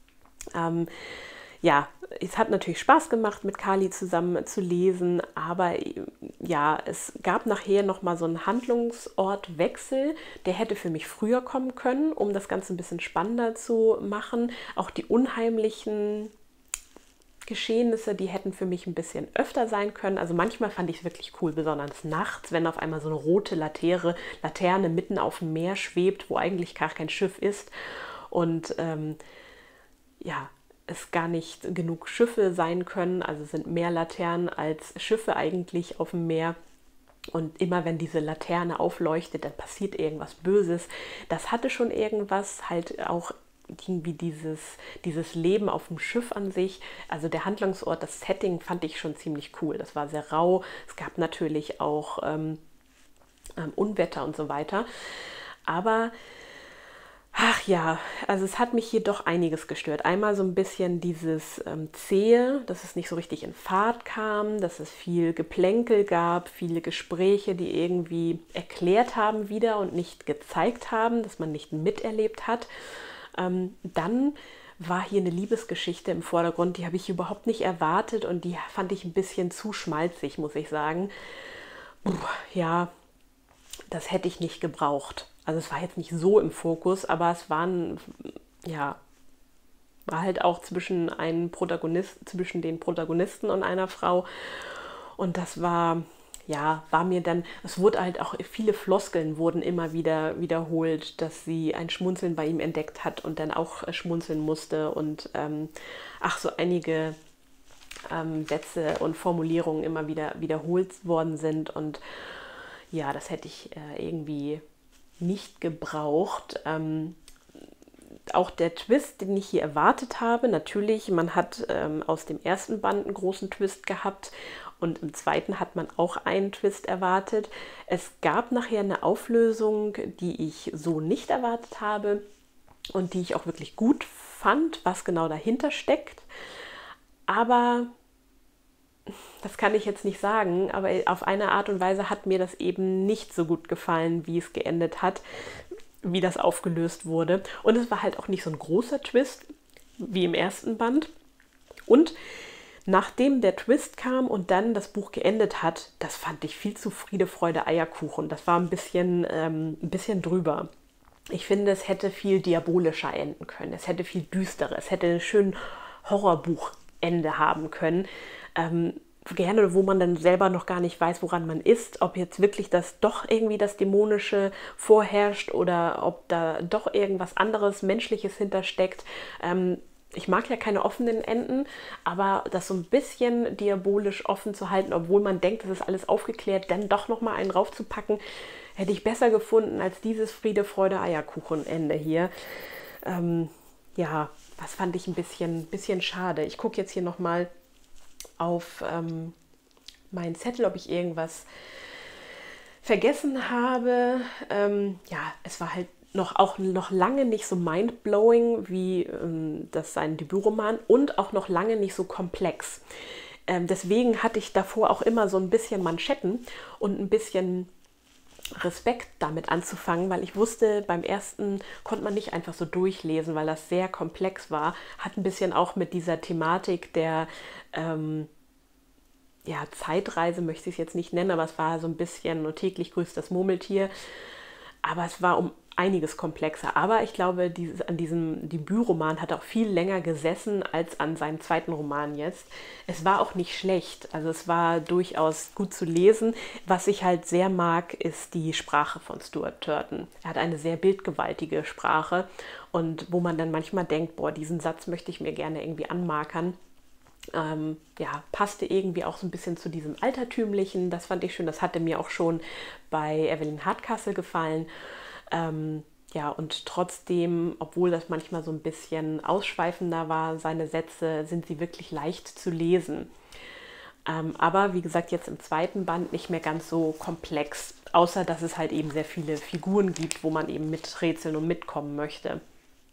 S1: Ähm, ja, es hat natürlich Spaß gemacht, mit Kali zusammen zu lesen, aber ja, es gab nachher nochmal so einen Handlungsortwechsel, der hätte für mich früher kommen können, um das Ganze ein bisschen spannender zu machen. Auch die unheimlichen Geschehnisse, die hätten für mich ein bisschen öfter sein können. Also manchmal fand ich es wirklich cool, besonders nachts, wenn auf einmal so eine rote Laterne, Laterne mitten auf dem Meer schwebt, wo eigentlich gar kein Schiff ist und ähm, ja, es gar nicht genug Schiffe sein können. Also es sind mehr Laternen als Schiffe eigentlich auf dem Meer. Und immer wenn diese Laterne aufleuchtet, dann passiert irgendwas Böses. Das hatte schon irgendwas, halt auch irgendwie dieses, dieses Leben auf dem Schiff an sich, also der Handlungsort, das Setting fand ich schon ziemlich cool. Das war sehr rau. Es gab natürlich auch ähm, ähm, Unwetter und so weiter. Aber ach ja, also es hat mich hier doch einiges gestört. Einmal so ein bisschen dieses ähm, Zähe, dass es nicht so richtig in Fahrt kam, dass es viel Geplänkel gab, viele Gespräche, die irgendwie erklärt haben wieder und nicht gezeigt haben, dass man nicht miterlebt hat. Ähm, dann war hier eine Liebesgeschichte im Vordergrund, die habe ich überhaupt nicht erwartet und die fand ich ein bisschen zu schmalzig, muss ich sagen. Puh, ja, das hätte ich nicht gebraucht. Also es war jetzt nicht so im Fokus, aber es waren, ja, war halt auch zwischen einem Protagonist, zwischen den Protagonisten und einer Frau. Und das war, ja, war mir dann, es wurde halt auch, viele Floskeln wurden immer wieder wiederholt, dass sie ein Schmunzeln bei ihm entdeckt hat und dann auch äh, schmunzeln musste. Und ähm, ach, so einige ähm, Sätze und Formulierungen immer wieder wiederholt worden sind. Und ja, das hätte ich äh, irgendwie nicht gebraucht. Ähm, auch der Twist, den ich hier erwartet habe, natürlich, man hat ähm, aus dem ersten Band einen großen Twist gehabt und im zweiten hat man auch einen Twist erwartet. Es gab nachher eine Auflösung, die ich so nicht erwartet habe und die ich auch wirklich gut fand, was genau dahinter steckt. Aber das kann ich jetzt nicht sagen, aber auf eine Art und Weise hat mir das eben nicht so gut gefallen, wie es geendet hat, wie das aufgelöst wurde. Und es war halt auch nicht so ein großer Twist wie im ersten Band. Und nachdem der Twist kam und dann das Buch geendet hat, das fand ich viel zu Friede, Freude, Eierkuchen. Das war ein bisschen, ähm, ein bisschen drüber. Ich finde, es hätte viel diabolischer enden können. Es hätte viel düsterer. Es hätte ein schönes Horrorbuchende haben können. Ähm, gerne, wo man dann selber noch gar nicht weiß, woran man ist, ob jetzt wirklich das doch irgendwie das Dämonische vorherrscht oder ob da doch irgendwas anderes Menschliches hintersteckt. Ähm, ich mag ja keine offenen Enden, aber das so ein bisschen diabolisch offen zu halten, obwohl man denkt, das ist alles aufgeklärt, dann doch nochmal einen raufzupacken, hätte ich besser gefunden als dieses Friede, Freude, Eierkuchen-Ende hier. Ähm, ja, das fand ich ein bisschen, bisschen schade. Ich gucke jetzt hier nochmal auf ähm, meinen Zettel, ob ich irgendwas vergessen habe. Ähm, ja, es war halt noch auch noch lange nicht so mindblowing wie ähm, das sein Debütroman und auch noch lange nicht so komplex. Ähm, deswegen hatte ich davor auch immer so ein bisschen Manschetten und ein bisschen Respekt damit anzufangen, weil ich wusste, beim ersten konnte man nicht einfach so durchlesen, weil das sehr komplex war. Hat ein bisschen auch mit dieser Thematik der ähm, ja, Zeitreise, möchte ich es jetzt nicht nennen, aber es war so ein bisschen nur täglich grüßt das Murmeltier. Aber es war um einiges komplexer. Aber ich glaube, dieses, an diesem Debütroman hat auch viel länger gesessen als an seinem zweiten Roman jetzt. Es war auch nicht schlecht. Also es war durchaus gut zu lesen. Was ich halt sehr mag, ist die Sprache von Stuart Turton. Er hat eine sehr bildgewaltige Sprache und wo man dann manchmal denkt, boah, diesen Satz möchte ich mir gerne irgendwie anmarkern. Ähm, ja, passte irgendwie auch so ein bisschen zu diesem Altertümlichen. Das fand ich schön. Das hatte mir auch schon bei Evelyn Hardcastle gefallen. Ähm, ja, und trotzdem, obwohl das manchmal so ein bisschen ausschweifender war, seine Sätze, sind sie wirklich leicht zu lesen. Ähm, aber wie gesagt, jetzt im zweiten Band nicht mehr ganz so komplex, außer dass es halt eben sehr viele Figuren gibt, wo man eben miträtseln und mitkommen möchte.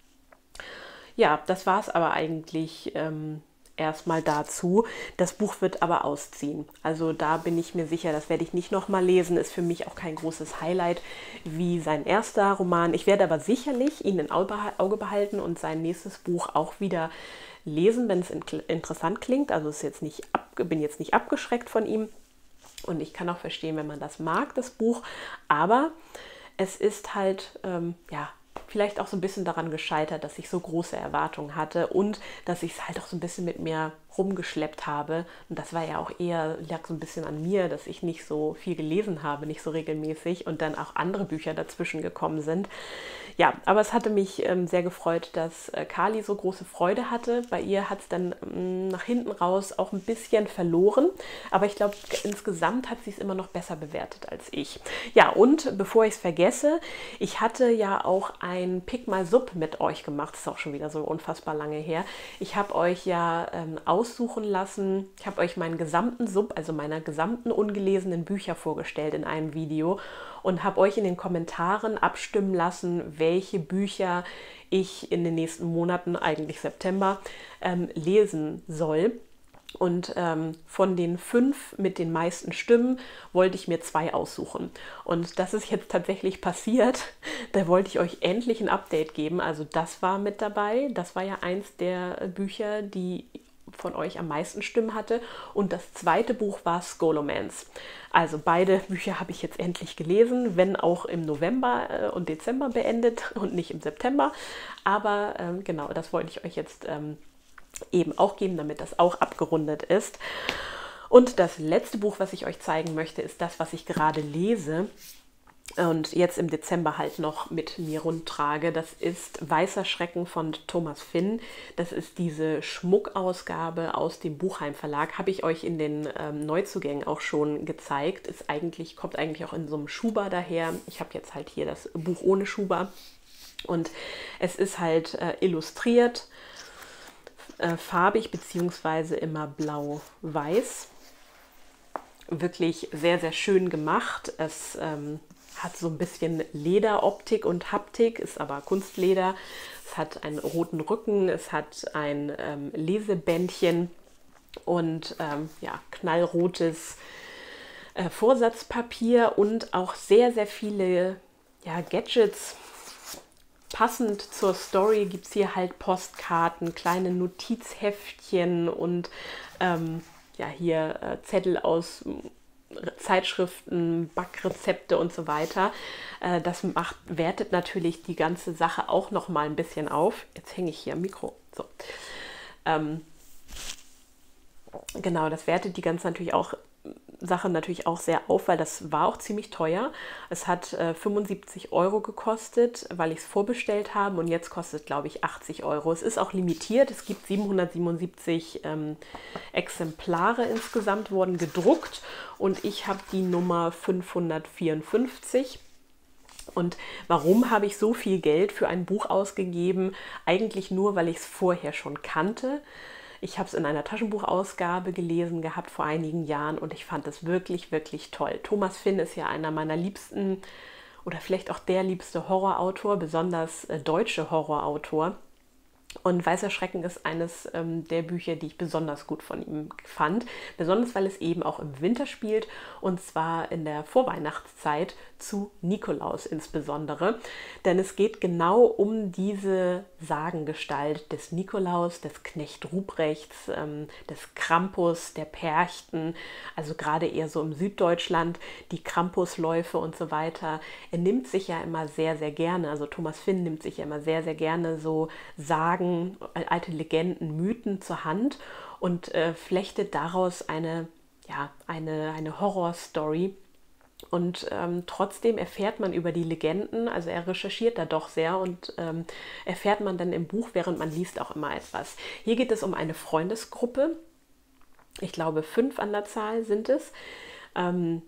S1: Ja, das war es aber eigentlich ähm, erstmal dazu. Das Buch wird aber ausziehen. Also da bin ich mir sicher, das werde ich nicht nochmal lesen. Ist für mich auch kein großes Highlight wie sein erster Roman. Ich werde aber sicherlich ihn im Auge behalten und sein nächstes Buch auch wieder lesen, wenn es interessant klingt. Also ist jetzt nicht ab, bin jetzt nicht abgeschreckt von ihm. Und ich kann auch verstehen, wenn man das mag, das Buch. Aber es ist halt, ähm, ja, vielleicht auch so ein bisschen daran gescheitert, dass ich so große Erwartungen hatte und dass ich es halt auch so ein bisschen mit mir rumgeschleppt habe. Und das war ja auch eher, lag so ein bisschen an mir, dass ich nicht so viel gelesen habe, nicht so regelmäßig und dann auch andere Bücher dazwischen gekommen sind. Ja, aber es hatte mich ähm, sehr gefreut, dass äh, Kali so große Freude hatte. Bei ihr hat es dann ähm, nach hinten raus auch ein bisschen verloren. Aber ich glaube, insgesamt hat sie es immer noch besser bewertet als ich. Ja, und bevor ich es vergesse, ich hatte ja auch ein Pick My Sub mit euch gemacht. Das ist auch schon wieder so unfassbar lange her. Ich habe euch ja ähm, aussuchen lassen. Ich habe euch meinen gesamten Sub, also meine gesamten ungelesenen Bücher vorgestellt in einem Video und habe euch in den Kommentaren abstimmen lassen, welche Bücher ich in den nächsten Monaten, eigentlich September, ähm, lesen soll. Und ähm, von den fünf mit den meisten Stimmen wollte ich mir zwei aussuchen. Und das ist jetzt tatsächlich passiert. Da wollte ich euch endlich ein Update geben. Also das war mit dabei. Das war ja eins der Bücher, die von euch am meisten Stimmen hatte. Und das zweite Buch war Scholomance. Also beide Bücher habe ich jetzt endlich gelesen, wenn auch im November äh, und Dezember beendet und nicht im September. Aber ähm, genau, das wollte ich euch jetzt ähm, eben auch geben, damit das auch abgerundet ist. Und das letzte Buch, was ich euch zeigen möchte, ist das, was ich gerade lese und jetzt im Dezember halt noch mit mir rundtrage. Das ist Weißer Schrecken von Thomas Finn. Das ist diese Schmuckausgabe aus dem Buchheim Verlag. Habe ich euch in den ähm, Neuzugängen auch schon gezeigt. Ist eigentlich, kommt eigentlich auch in so einem Schuber daher. Ich habe jetzt halt hier das Buch ohne Schuber. Und es ist halt äh, illustriert, äh, farbig beziehungsweise immer blau-weiß. Wirklich sehr, sehr schön gemacht. Es ähm, hat so ein bisschen Lederoptik und Haptik, ist aber Kunstleder. Es hat einen roten Rücken, es hat ein ähm, Lesebändchen und ähm, ja, knallrotes äh, Vorsatzpapier und auch sehr, sehr viele ja, Gadgets. Passend zur Story gibt es hier halt Postkarten, kleine Notizheftchen und ähm, ja, hier äh, Zettel aus Zeitschriften, Backrezepte und so weiter. Äh, das macht, wertet natürlich die ganze Sache auch noch mal ein bisschen auf. Jetzt hänge ich hier am Mikro. So. Ähm, genau, das wertet die ganze natürlich auch Sache natürlich auch sehr auf, weil das war auch ziemlich teuer. Es hat äh, fünfundsiebzig Euro gekostet, weil ich es vorbestellt habe und jetzt kostet, glaube ich, achtzig Euro. Es ist auch limitiert. Es gibt siebenhundertsiebenundsiebzig ähm, Exemplare insgesamt, wurden gedruckt und ich habe die Nummer fünfhundertvierundfünfzig. Und warum habe ich so viel Geld für ein Buch ausgegeben? Eigentlich nur, weil ich es vorher schon kannte. Ich habe es in einer Taschenbuchausgabe gelesen gehabt vor einigen Jahren und ich fand es wirklich, wirklich toll. Thomas Finn ist ja einer meiner liebsten oder vielleicht auch der liebste Horrorautor, besonders äh, deutsche Horrorautor. Und Weißer Schrecken ist eines ähm, der Bücher, die ich besonders gut von ihm fand. Besonders, weil es eben auch im Winter spielt und zwar in der Vorweihnachtszeit zu Nikolaus insbesondere. Denn es geht genau um diese Sagengestalt des Nikolaus, des Knecht Ruprechts, ähm, des Krampus, der Perchten, also gerade eher so im Süddeutschland, die Krampusläufe und so weiter. Er nimmt sich ja immer sehr, sehr gerne, also Thomas Finn nimmt sich ja immer sehr, sehr gerne so Sagen, alte Legenden, Mythen zur Hand und äh, flechtet daraus eine, ja, eine, eine Horrorstory. Und ähm, trotzdem erfährt man über die Legenden, also er recherchiert da doch sehr und ähm, erfährt man dann im Buch, während man liest, auch immer etwas. Hier geht es um eine Freundesgruppe, ich glaube fünf an der Zahl sind es, ähm,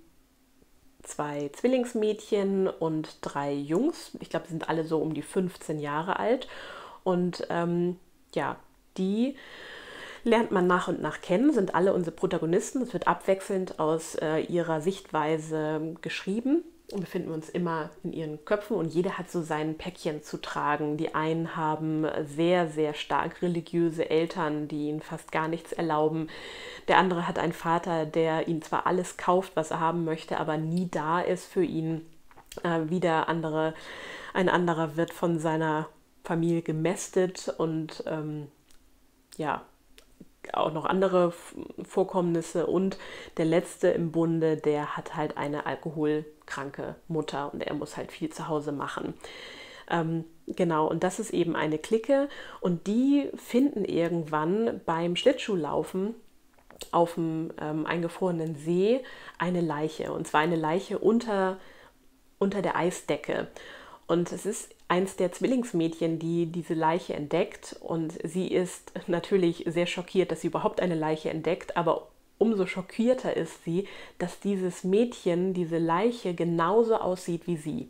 S1: zwei Zwillingsmädchen und drei Jungs, ich glaube, sie sind alle so um die fünfzehn Jahre alt. Und ähm, ja, die lernt man nach und nach kennen, sind alle unsere Protagonisten. Es wird abwechselnd aus äh, ihrer Sichtweise geschrieben und befinden uns immer in ihren Köpfen und jeder hat so sein Päckchen zu tragen. Die einen haben sehr, sehr stark religiöse Eltern, die ihnen fast gar nichts erlauben. Der andere hat einen Vater, der ihm zwar alles kauft, was er haben möchte, aber nie da ist für ihn. Äh, wieder andere, ein anderer wird von seiner Familie gemästet und ähm, ja, auch noch andere Vorkommnisse und der letzte im Bunde, der hat halt eine alkoholkranke Mutter und er muss halt viel zu Hause machen. Ähm, genau, und das ist eben eine Clique und die finden irgendwann beim Schlittschuhlaufen auf dem ähm, eingefrorenen See eine Leiche und zwar eine Leiche unter, unter der Eisdecke. Und es ist eins der Zwillingsmädchen, die diese Leiche entdeckt und sie ist natürlich sehr schockiert, dass sie überhaupt eine Leiche entdeckt, aber umso schockierter ist sie, dass dieses Mädchen, diese Leiche genauso aussieht wie sie.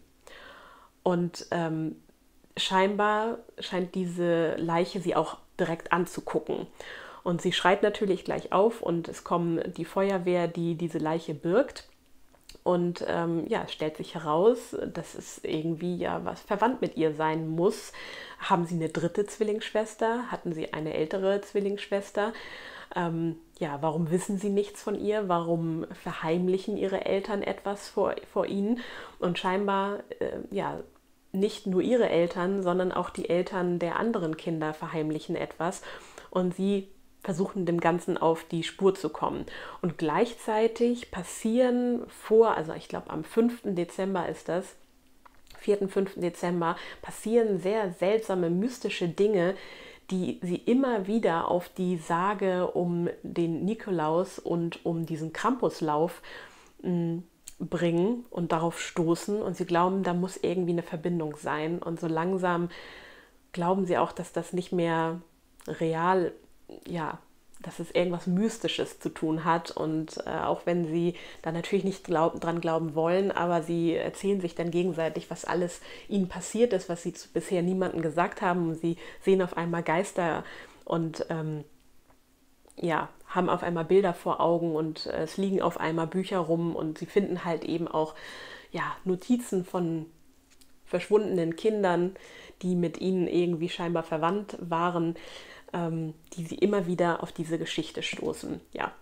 S1: Und ähm, scheinbar scheint diese Leiche sie auch direkt anzugucken. Und sie schreit natürlich gleich auf und es kommt die Feuerwehr, die diese Leiche birgt. Und ähm, ja, es stellt sich heraus, dass es irgendwie ja was verwandt mit ihr sein muss. Haben sie eine dritte Zwillingsschwester? Hatten sie eine ältere Zwillingsschwester? Ähm, ja, warum wissen sie nichts von ihr? Warum verheimlichen ihre Eltern etwas vor, vor ihnen? Und scheinbar, äh, ja, nicht nur ihre Eltern, sondern auch die Eltern der anderen Kinder verheimlichen etwas. Und sie versuchen dem Ganzen auf die Spur zu kommen. Und gleichzeitig passieren vor, also ich glaube am fünften Dezember ist das, vierten, fünften Dezember, passieren sehr seltsame, mystische Dinge, die sie immer wieder auf die Sage um den Nikolaus und um diesen Krampuslauf mh, bringen und darauf stoßen. Und sie glauben, da muss irgendwie eine Verbindung sein. Und so langsam glauben sie auch, dass das nicht mehr real, ja, dass es irgendwas Mystisches zu tun hat. Und äh, auch wenn sie da natürlich nicht glaub, dran glauben wollen, aber sie erzählen sich dann gegenseitig, was alles ihnen passiert ist, was sie zu, bisher niemandem gesagt haben. Und sie sehen auf einmal Geister und ähm, ja, haben auf einmal Bilder vor Augen und äh, es liegen auf einmal Bücher rum und sie finden halt eben auch ja, Notizen von verschwundenen Kindern, die mit ihnen irgendwie scheinbar verwandt waren, ähm, die sie immer wieder auf diese Geschichte stoßen. Ja.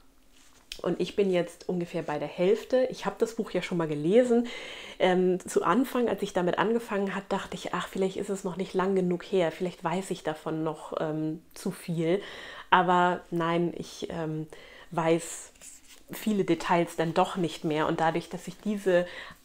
S1: Und ich bin jetzt ungefähr bei der Hälfte. Ich habe das Buch ja schon mal gelesen. Ähm, zu Anfang, als ich damit angefangen habe, dachte ich, ach, vielleicht ist es noch nicht lang genug her. Vielleicht weiß ich davon noch ähm, zu viel. Aber nein, ich ähm, weiß viele Details dann doch nicht mehr. Und dadurch, dass ich diese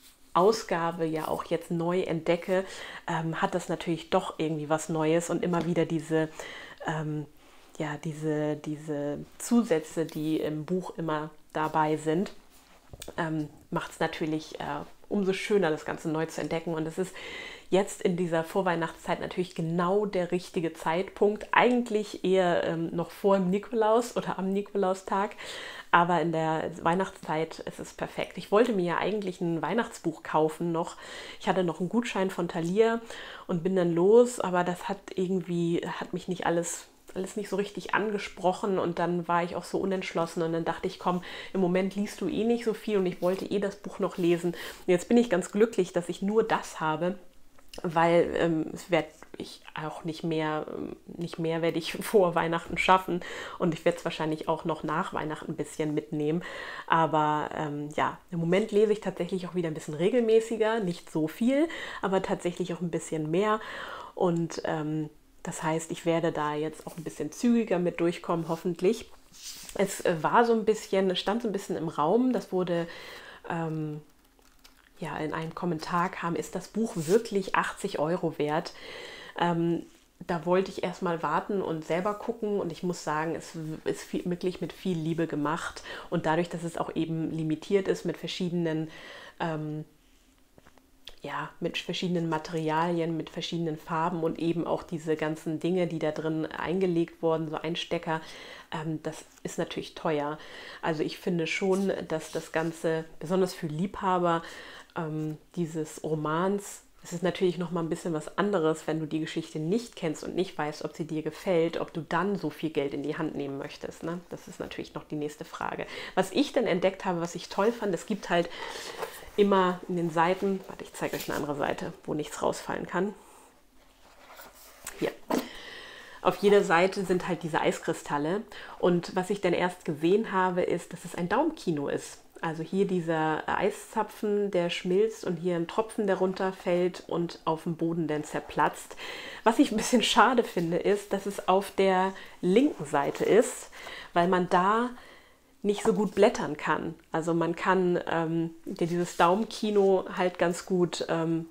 S1: Ausgabe ja auch jetzt neu entdecke, ähm, hat das natürlich doch irgendwie was Neues und immer wieder diese, ähm, ja, diese, diese Zusätze, die im Buch immer dabei sind, ähm, macht es natürlich äh, umso schöner, das Ganze neu zu entdecken. Und es ist jetzt in dieser Vorweihnachtszeit natürlich genau der richtige Zeitpunkt. Eigentlich eher ähm, noch vor dem Nikolaus oder am Nikolaustag. Aber in der Weihnachtszeit ist es perfekt. Ich wollte mir ja eigentlich ein Weihnachtsbuch kaufen noch. Ich hatte noch einen Gutschein von Thalia und bin dann los. Aber das hat irgendwie, hat mich nicht alles, alles nicht so richtig angesprochen. Und dann war ich auch so unentschlossen. Und dann dachte ich, komm, im Moment liest du eh nicht so viel. Und ich wollte eh das Buch noch lesen. Und jetzt bin ich ganz glücklich, dass ich nur das habe. Weil ähm, es werde ich auch nicht mehr, ähm, nicht mehr werde ich vor Weihnachten schaffen und ich werde es wahrscheinlich auch noch nach Weihnachten ein bisschen mitnehmen. Aber ähm, ja, im Moment lese ich tatsächlich auch wieder ein bisschen regelmäßiger, nicht so viel, aber tatsächlich auch ein bisschen mehr. Und ähm, das heißt, ich werde da jetzt auch ein bisschen zügiger mit durchkommen, hoffentlich. Es äh, war so ein bisschen, es stand so ein bisschen im Raum, das wurde ähm, ja, in einem Kommentar kam, ist das Buch wirklich achtzig Euro wert? Ähm, da wollte ich erstmal warten und selber gucken und ich muss sagen, es ist viel, wirklich mit viel Liebe gemacht und dadurch, dass es auch eben limitiert ist mit verschiedenen, ähm, ja, mit verschiedenen Materialien, mit verschiedenen Farben und eben auch diese ganzen Dinge, die da drin eingelegt wurden, so Einstecker, ähm, das ist natürlich teuer. Also ich finde schon, dass das Ganze, besonders für Liebhaber, Ähm, dieses Romans, es ist natürlich noch mal ein bisschen was anderes, wenn du die Geschichte nicht kennst und nicht weißt, ob sie dir gefällt, ob du dann so viel Geld in die Hand nehmen möchtest. Ne? Das ist natürlich noch die nächste Frage. Was ich dann entdeckt habe, was ich toll fand, es gibt halt immer in den Seiten, warte, ich zeige euch eine andere Seite, wo nichts rausfallen kann. Hier. Auf jeder Seite sind halt diese Eiskristalle und was ich dann erst gesehen habe, ist, dass es ein Daumenkino ist. Also hier dieser Eiszapfen, der schmilzt und hier ein Tropfen, der runterfällt und auf dem Boden dann zerplatzt. Was ich ein bisschen schade finde, ist, dass es auf der linken Seite ist, weil man da nicht so gut blättern kann. Also man kann ähm, dieses Daumenkino halt ganz gut ähm,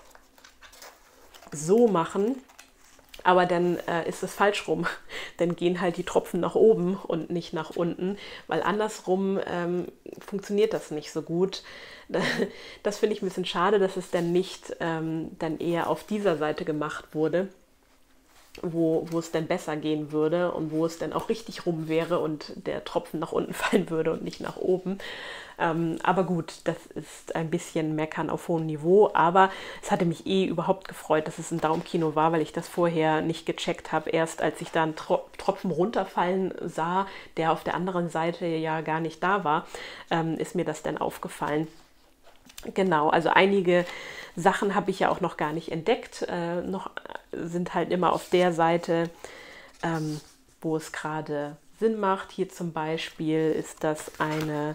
S1: so machen. Aber dann äh, ist es falsch rum. Dann gehen halt die Tropfen nach oben und nicht nach unten, weil andersrum ähm, funktioniert das nicht so gut. Das finde ich ein bisschen schade, dass es dann nicht ähm, dann eher auf dieser Seite gemacht wurde, wo, wo es dann besser gehen würde und wo es dann auch richtig rum wäre und der Tropfen nach unten fallen würde und nicht nach oben. Ähm, aber gut, das ist ein bisschen Meckern auf hohem Niveau, aber es hatte mich eh überhaupt gefreut, dass es ein Daumenkino war, weil ich das vorher nicht gecheckt habe. Erst als ich da einen Tro- Tropfen runterfallen sah, der auf der anderen Seite ja gar nicht da war, ähm, ist mir das dann aufgefallen. Genau, also einige Sachen habe ich ja auch noch gar nicht entdeckt, äh, noch sind halt immer auf der Seite, ähm, wo es gerade Sinn macht. Hier zum Beispiel ist das eine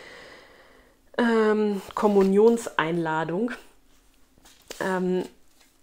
S1: ähm, Kommunionseinladung. Ähm,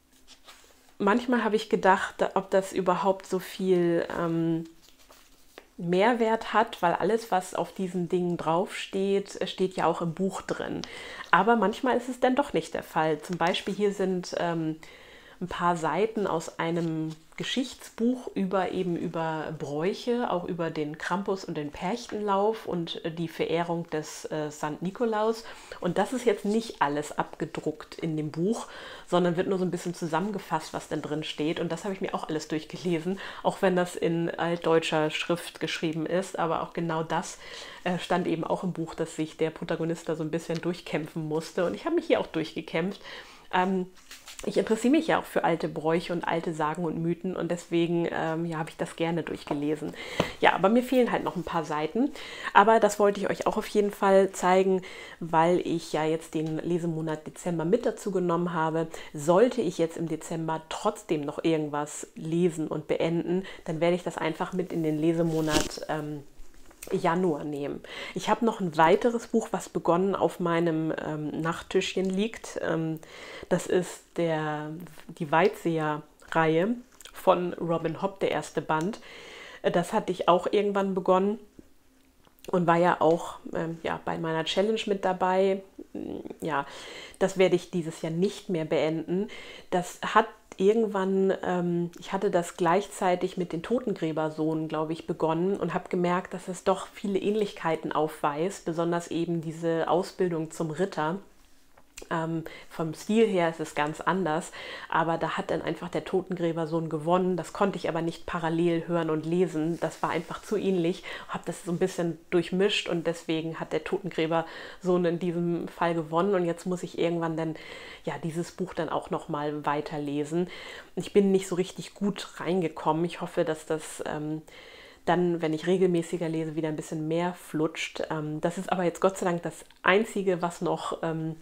S1: manchmal habe ich gedacht, ob das überhaupt so viel ähm, Mehrwert hat, weil alles, was auf diesen Dingen draufsteht, steht ja auch im Buch drin. Aber manchmal ist es dann doch nicht der Fall. Zum Beispiel hier sind ähm, ein paar Seiten aus einem Geschichtsbuch über eben über Bräuche, auch über den Krampus und den Perchtenlauf und die Verehrung des äh, Sankt Nikolaus. Und das ist jetzt nicht alles abgedruckt in dem Buch, sondern wird nur so ein bisschen zusammengefasst, was denn drin steht. Und das habe ich mir auch alles durchgelesen, auch wenn das in altdeutscher Schrift geschrieben ist. Aber auch genau das äh, stand eben auch im Buch, dass sich der Protagonist da so ein bisschen durchkämpfen musste. Und ich habe mich hier auch durchgekämpft. Ähm, Ich interessiere mich ja auch für alte Bräuche und alte Sagen und Mythen und deswegen ähm, ja, habe ich das gerne durchgelesen. Ja, aber mir fehlen halt noch ein paar Seiten. Aber das wollte ich euch auch auf jeden Fall zeigen, weil ich ja jetzt den Lesemonat Dezember mit dazu genommen habe. Sollte ich jetzt im Dezember trotzdem noch irgendwas lesen und beenden, dann werde ich das einfach mit in den Lesemonat ähm, Januar nehmen. Ich habe noch ein weiteres Buch, was begonnen auf meinem ähm, Nachttischchen liegt. Ähm, das ist der, die Weitseher-Reihe von Robin Hobb, der erste Band. Äh, das hatte ich auch irgendwann begonnen und war ja auch ähm, ja, bei meiner Challenge mit dabei. Ja, das werde ich dieses Jahr nicht mehr beenden. Das hat irgendwann, ähm, ich hatte das gleichzeitig mit den Totengräbersohnen, glaube ich, begonnen und habe gemerkt, dass es doch viele Ähnlichkeiten aufweist, besonders eben diese Ausbildung zum Ritter. Ähm, vom Stil her ist es ganz anders, aber da hat dann einfach der Totengräbersohn gewonnen. Das konnte ich aber nicht parallel hören und lesen. Das war einfach zu ähnlich. Habe das so ein bisschen durchmischt und deswegen hat der Totengräbersohn in diesem Fall gewonnen. Und jetzt muss ich irgendwann dann ja dieses Buch dann auch noch mal weiterlesen. Ich bin nicht so richtig gut reingekommen. Ich hoffe, dass das ähm, dann, wenn ich regelmäßiger lese, wieder ein bisschen mehr flutscht. Ähm, das ist aber jetzt Gott sei Dank das Einzige, was noch ähm,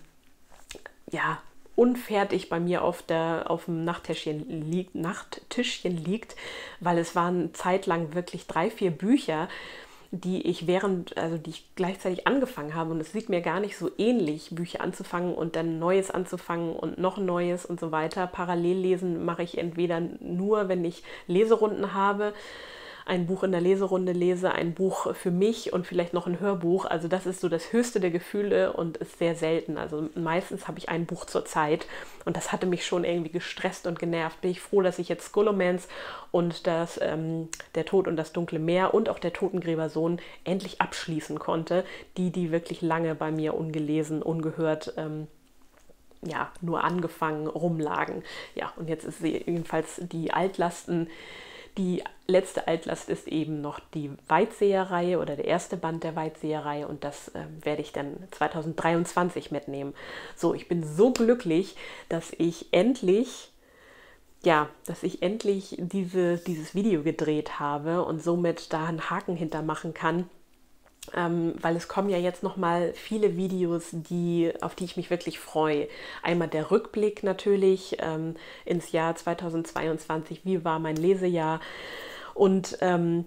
S1: ja, unfertig bei mir auf, der, auf dem Nachttischchen liegt, Nachttischchen liegt, weil es waren zeitlang wirklich drei, vier Bücher, die ich während, also die ich gleichzeitig angefangen habe. Und es sieht mir gar nicht so ähnlich, Bücher anzufangen und dann Neues anzufangen und noch Neues und so weiter. Parallel lesen mache ich entweder nur, wenn ich Leserunden habe, ein Buch in der Leserunde lese, ein Buch für mich und vielleicht noch ein Hörbuch. Also das ist so das höchste der Gefühle und ist sehr selten. Also meistens habe ich ein Buch zur Zeit und das hatte mich schon irgendwie gestresst und genervt. Bin ich froh, dass ich jetzt Scholomance und das, ähm, Der Tod und das dunkle Meer und auch der Totengräbersohn endlich abschließen konnte. Die, die wirklich lange bei mir ungelesen, ungehört ähm, ja, nur angefangen rumlagen. Ja, und jetzt ist sie jedenfalls die Altlasten. Die letzte Altlast ist eben noch die Weitseher-Reihe oder der erste Band der Weitseher-Reihe und das äh, werde ich dann zweitausenddreiundzwanzig mitnehmen. So, ich bin so glücklich, dass ich endlich, ja, dass ich endlich diese, dieses Video gedreht habe und somit da einen Haken hintermachen kann. Ähm, weil es kommen ja jetzt noch mal viele Videos, die, auf die ich mich wirklich freue. Einmal der Rückblick natürlich ähm, ins Jahr zweitausendzweiundzwanzig, wie war mein Lesejahr und ähm,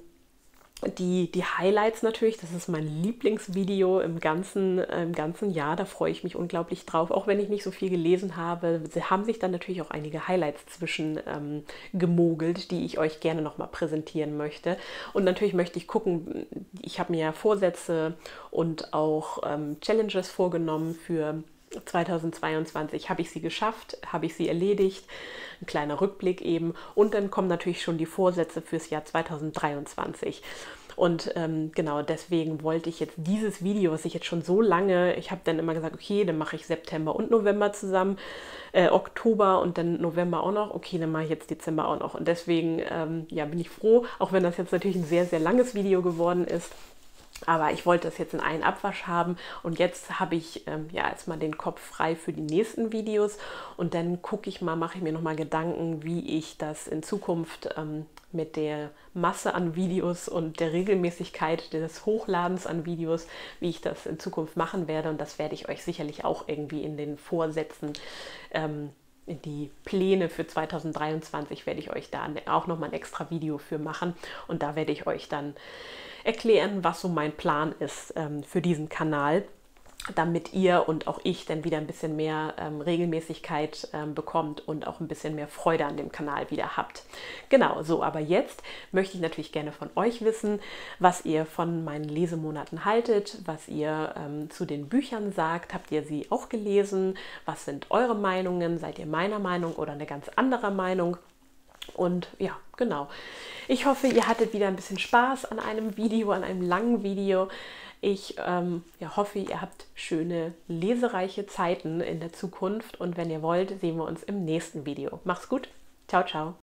S1: die, die Highlights natürlich, das ist mein Lieblingsvideo im ganzen, äh, im ganzen Jahr, da freue ich mich unglaublich drauf, auch wenn ich nicht so viel gelesen habe. Sie haben sich dann natürlich auch einige Highlights zwischen ähm, gemogelt, die ich euch gerne nochmal präsentieren möchte. Und natürlich möchte ich gucken, ich habe mir ja Vorsätze und auch ähm, Challenges vorgenommen für zweitausendzweiundzwanzig. Habe ich sie geschafft? Habe ich sie erledigt? Ein kleiner Rückblick eben. Und dann kommen natürlich schon die Vorsätze fürs Jahr zweitausenddreiundzwanzig. Und ähm, genau deswegen wollte ich jetzt dieses Video, was ich jetzt schon so lange, ich habe dann immer gesagt, okay, dann mache ich September und November zusammen, äh, Oktober und dann November auch noch, okay, dann mache ich jetzt Dezember auch noch. Und deswegen ähm, ja, bin ich froh, auch wenn das jetzt natürlich ein sehr, sehr langes Video geworden ist. Aber ich wollte das jetzt in einen Abwasch haben und jetzt habe ich ähm, ja erstmal den Kopf frei für die nächsten Videos und dann gucke ich mal, mache ich mir nochmal Gedanken, wie ich das in Zukunft ähm, mit der Masse an Videos und der Regelmäßigkeit des Hochladens an Videos, wie ich das in Zukunft machen werde und das werde ich euch sicherlich auch irgendwie in den Vorsätzen ähm, in die Pläne für zweitausenddreiundzwanzig werde ich euch da auch nochmal ein extra Video für machen und da werde ich euch dann erklären, was so mein Plan ist ähm, für diesen Kanal. damit ihr und auch ich dann wieder ein bisschen mehr ähm, Regelmäßigkeit ähm, bekommt und auch ein bisschen mehr Freude an dem Kanal wieder habt. Genau, so, aber jetzt möchte ich natürlich gerne von euch wissen, was ihr von meinen Lesemonaten haltet, was ihr ähm, zu den Büchern sagt. Habt ihr sie auch gelesen? Was sind eure Meinungen? Seid ihr meiner Meinung oder eine ganz andere Meinung? Und ja, genau. Ich hoffe, ihr hattet wieder ein bisschen Spaß an einem Video, an einem langen Video. Ich ähm, ja, hoffe, ihr habt schöne, lesereiche Zeiten in der Zukunft. Und wenn ihr wollt, sehen wir uns im nächsten Video. Macht's gut. Ciao, ciao.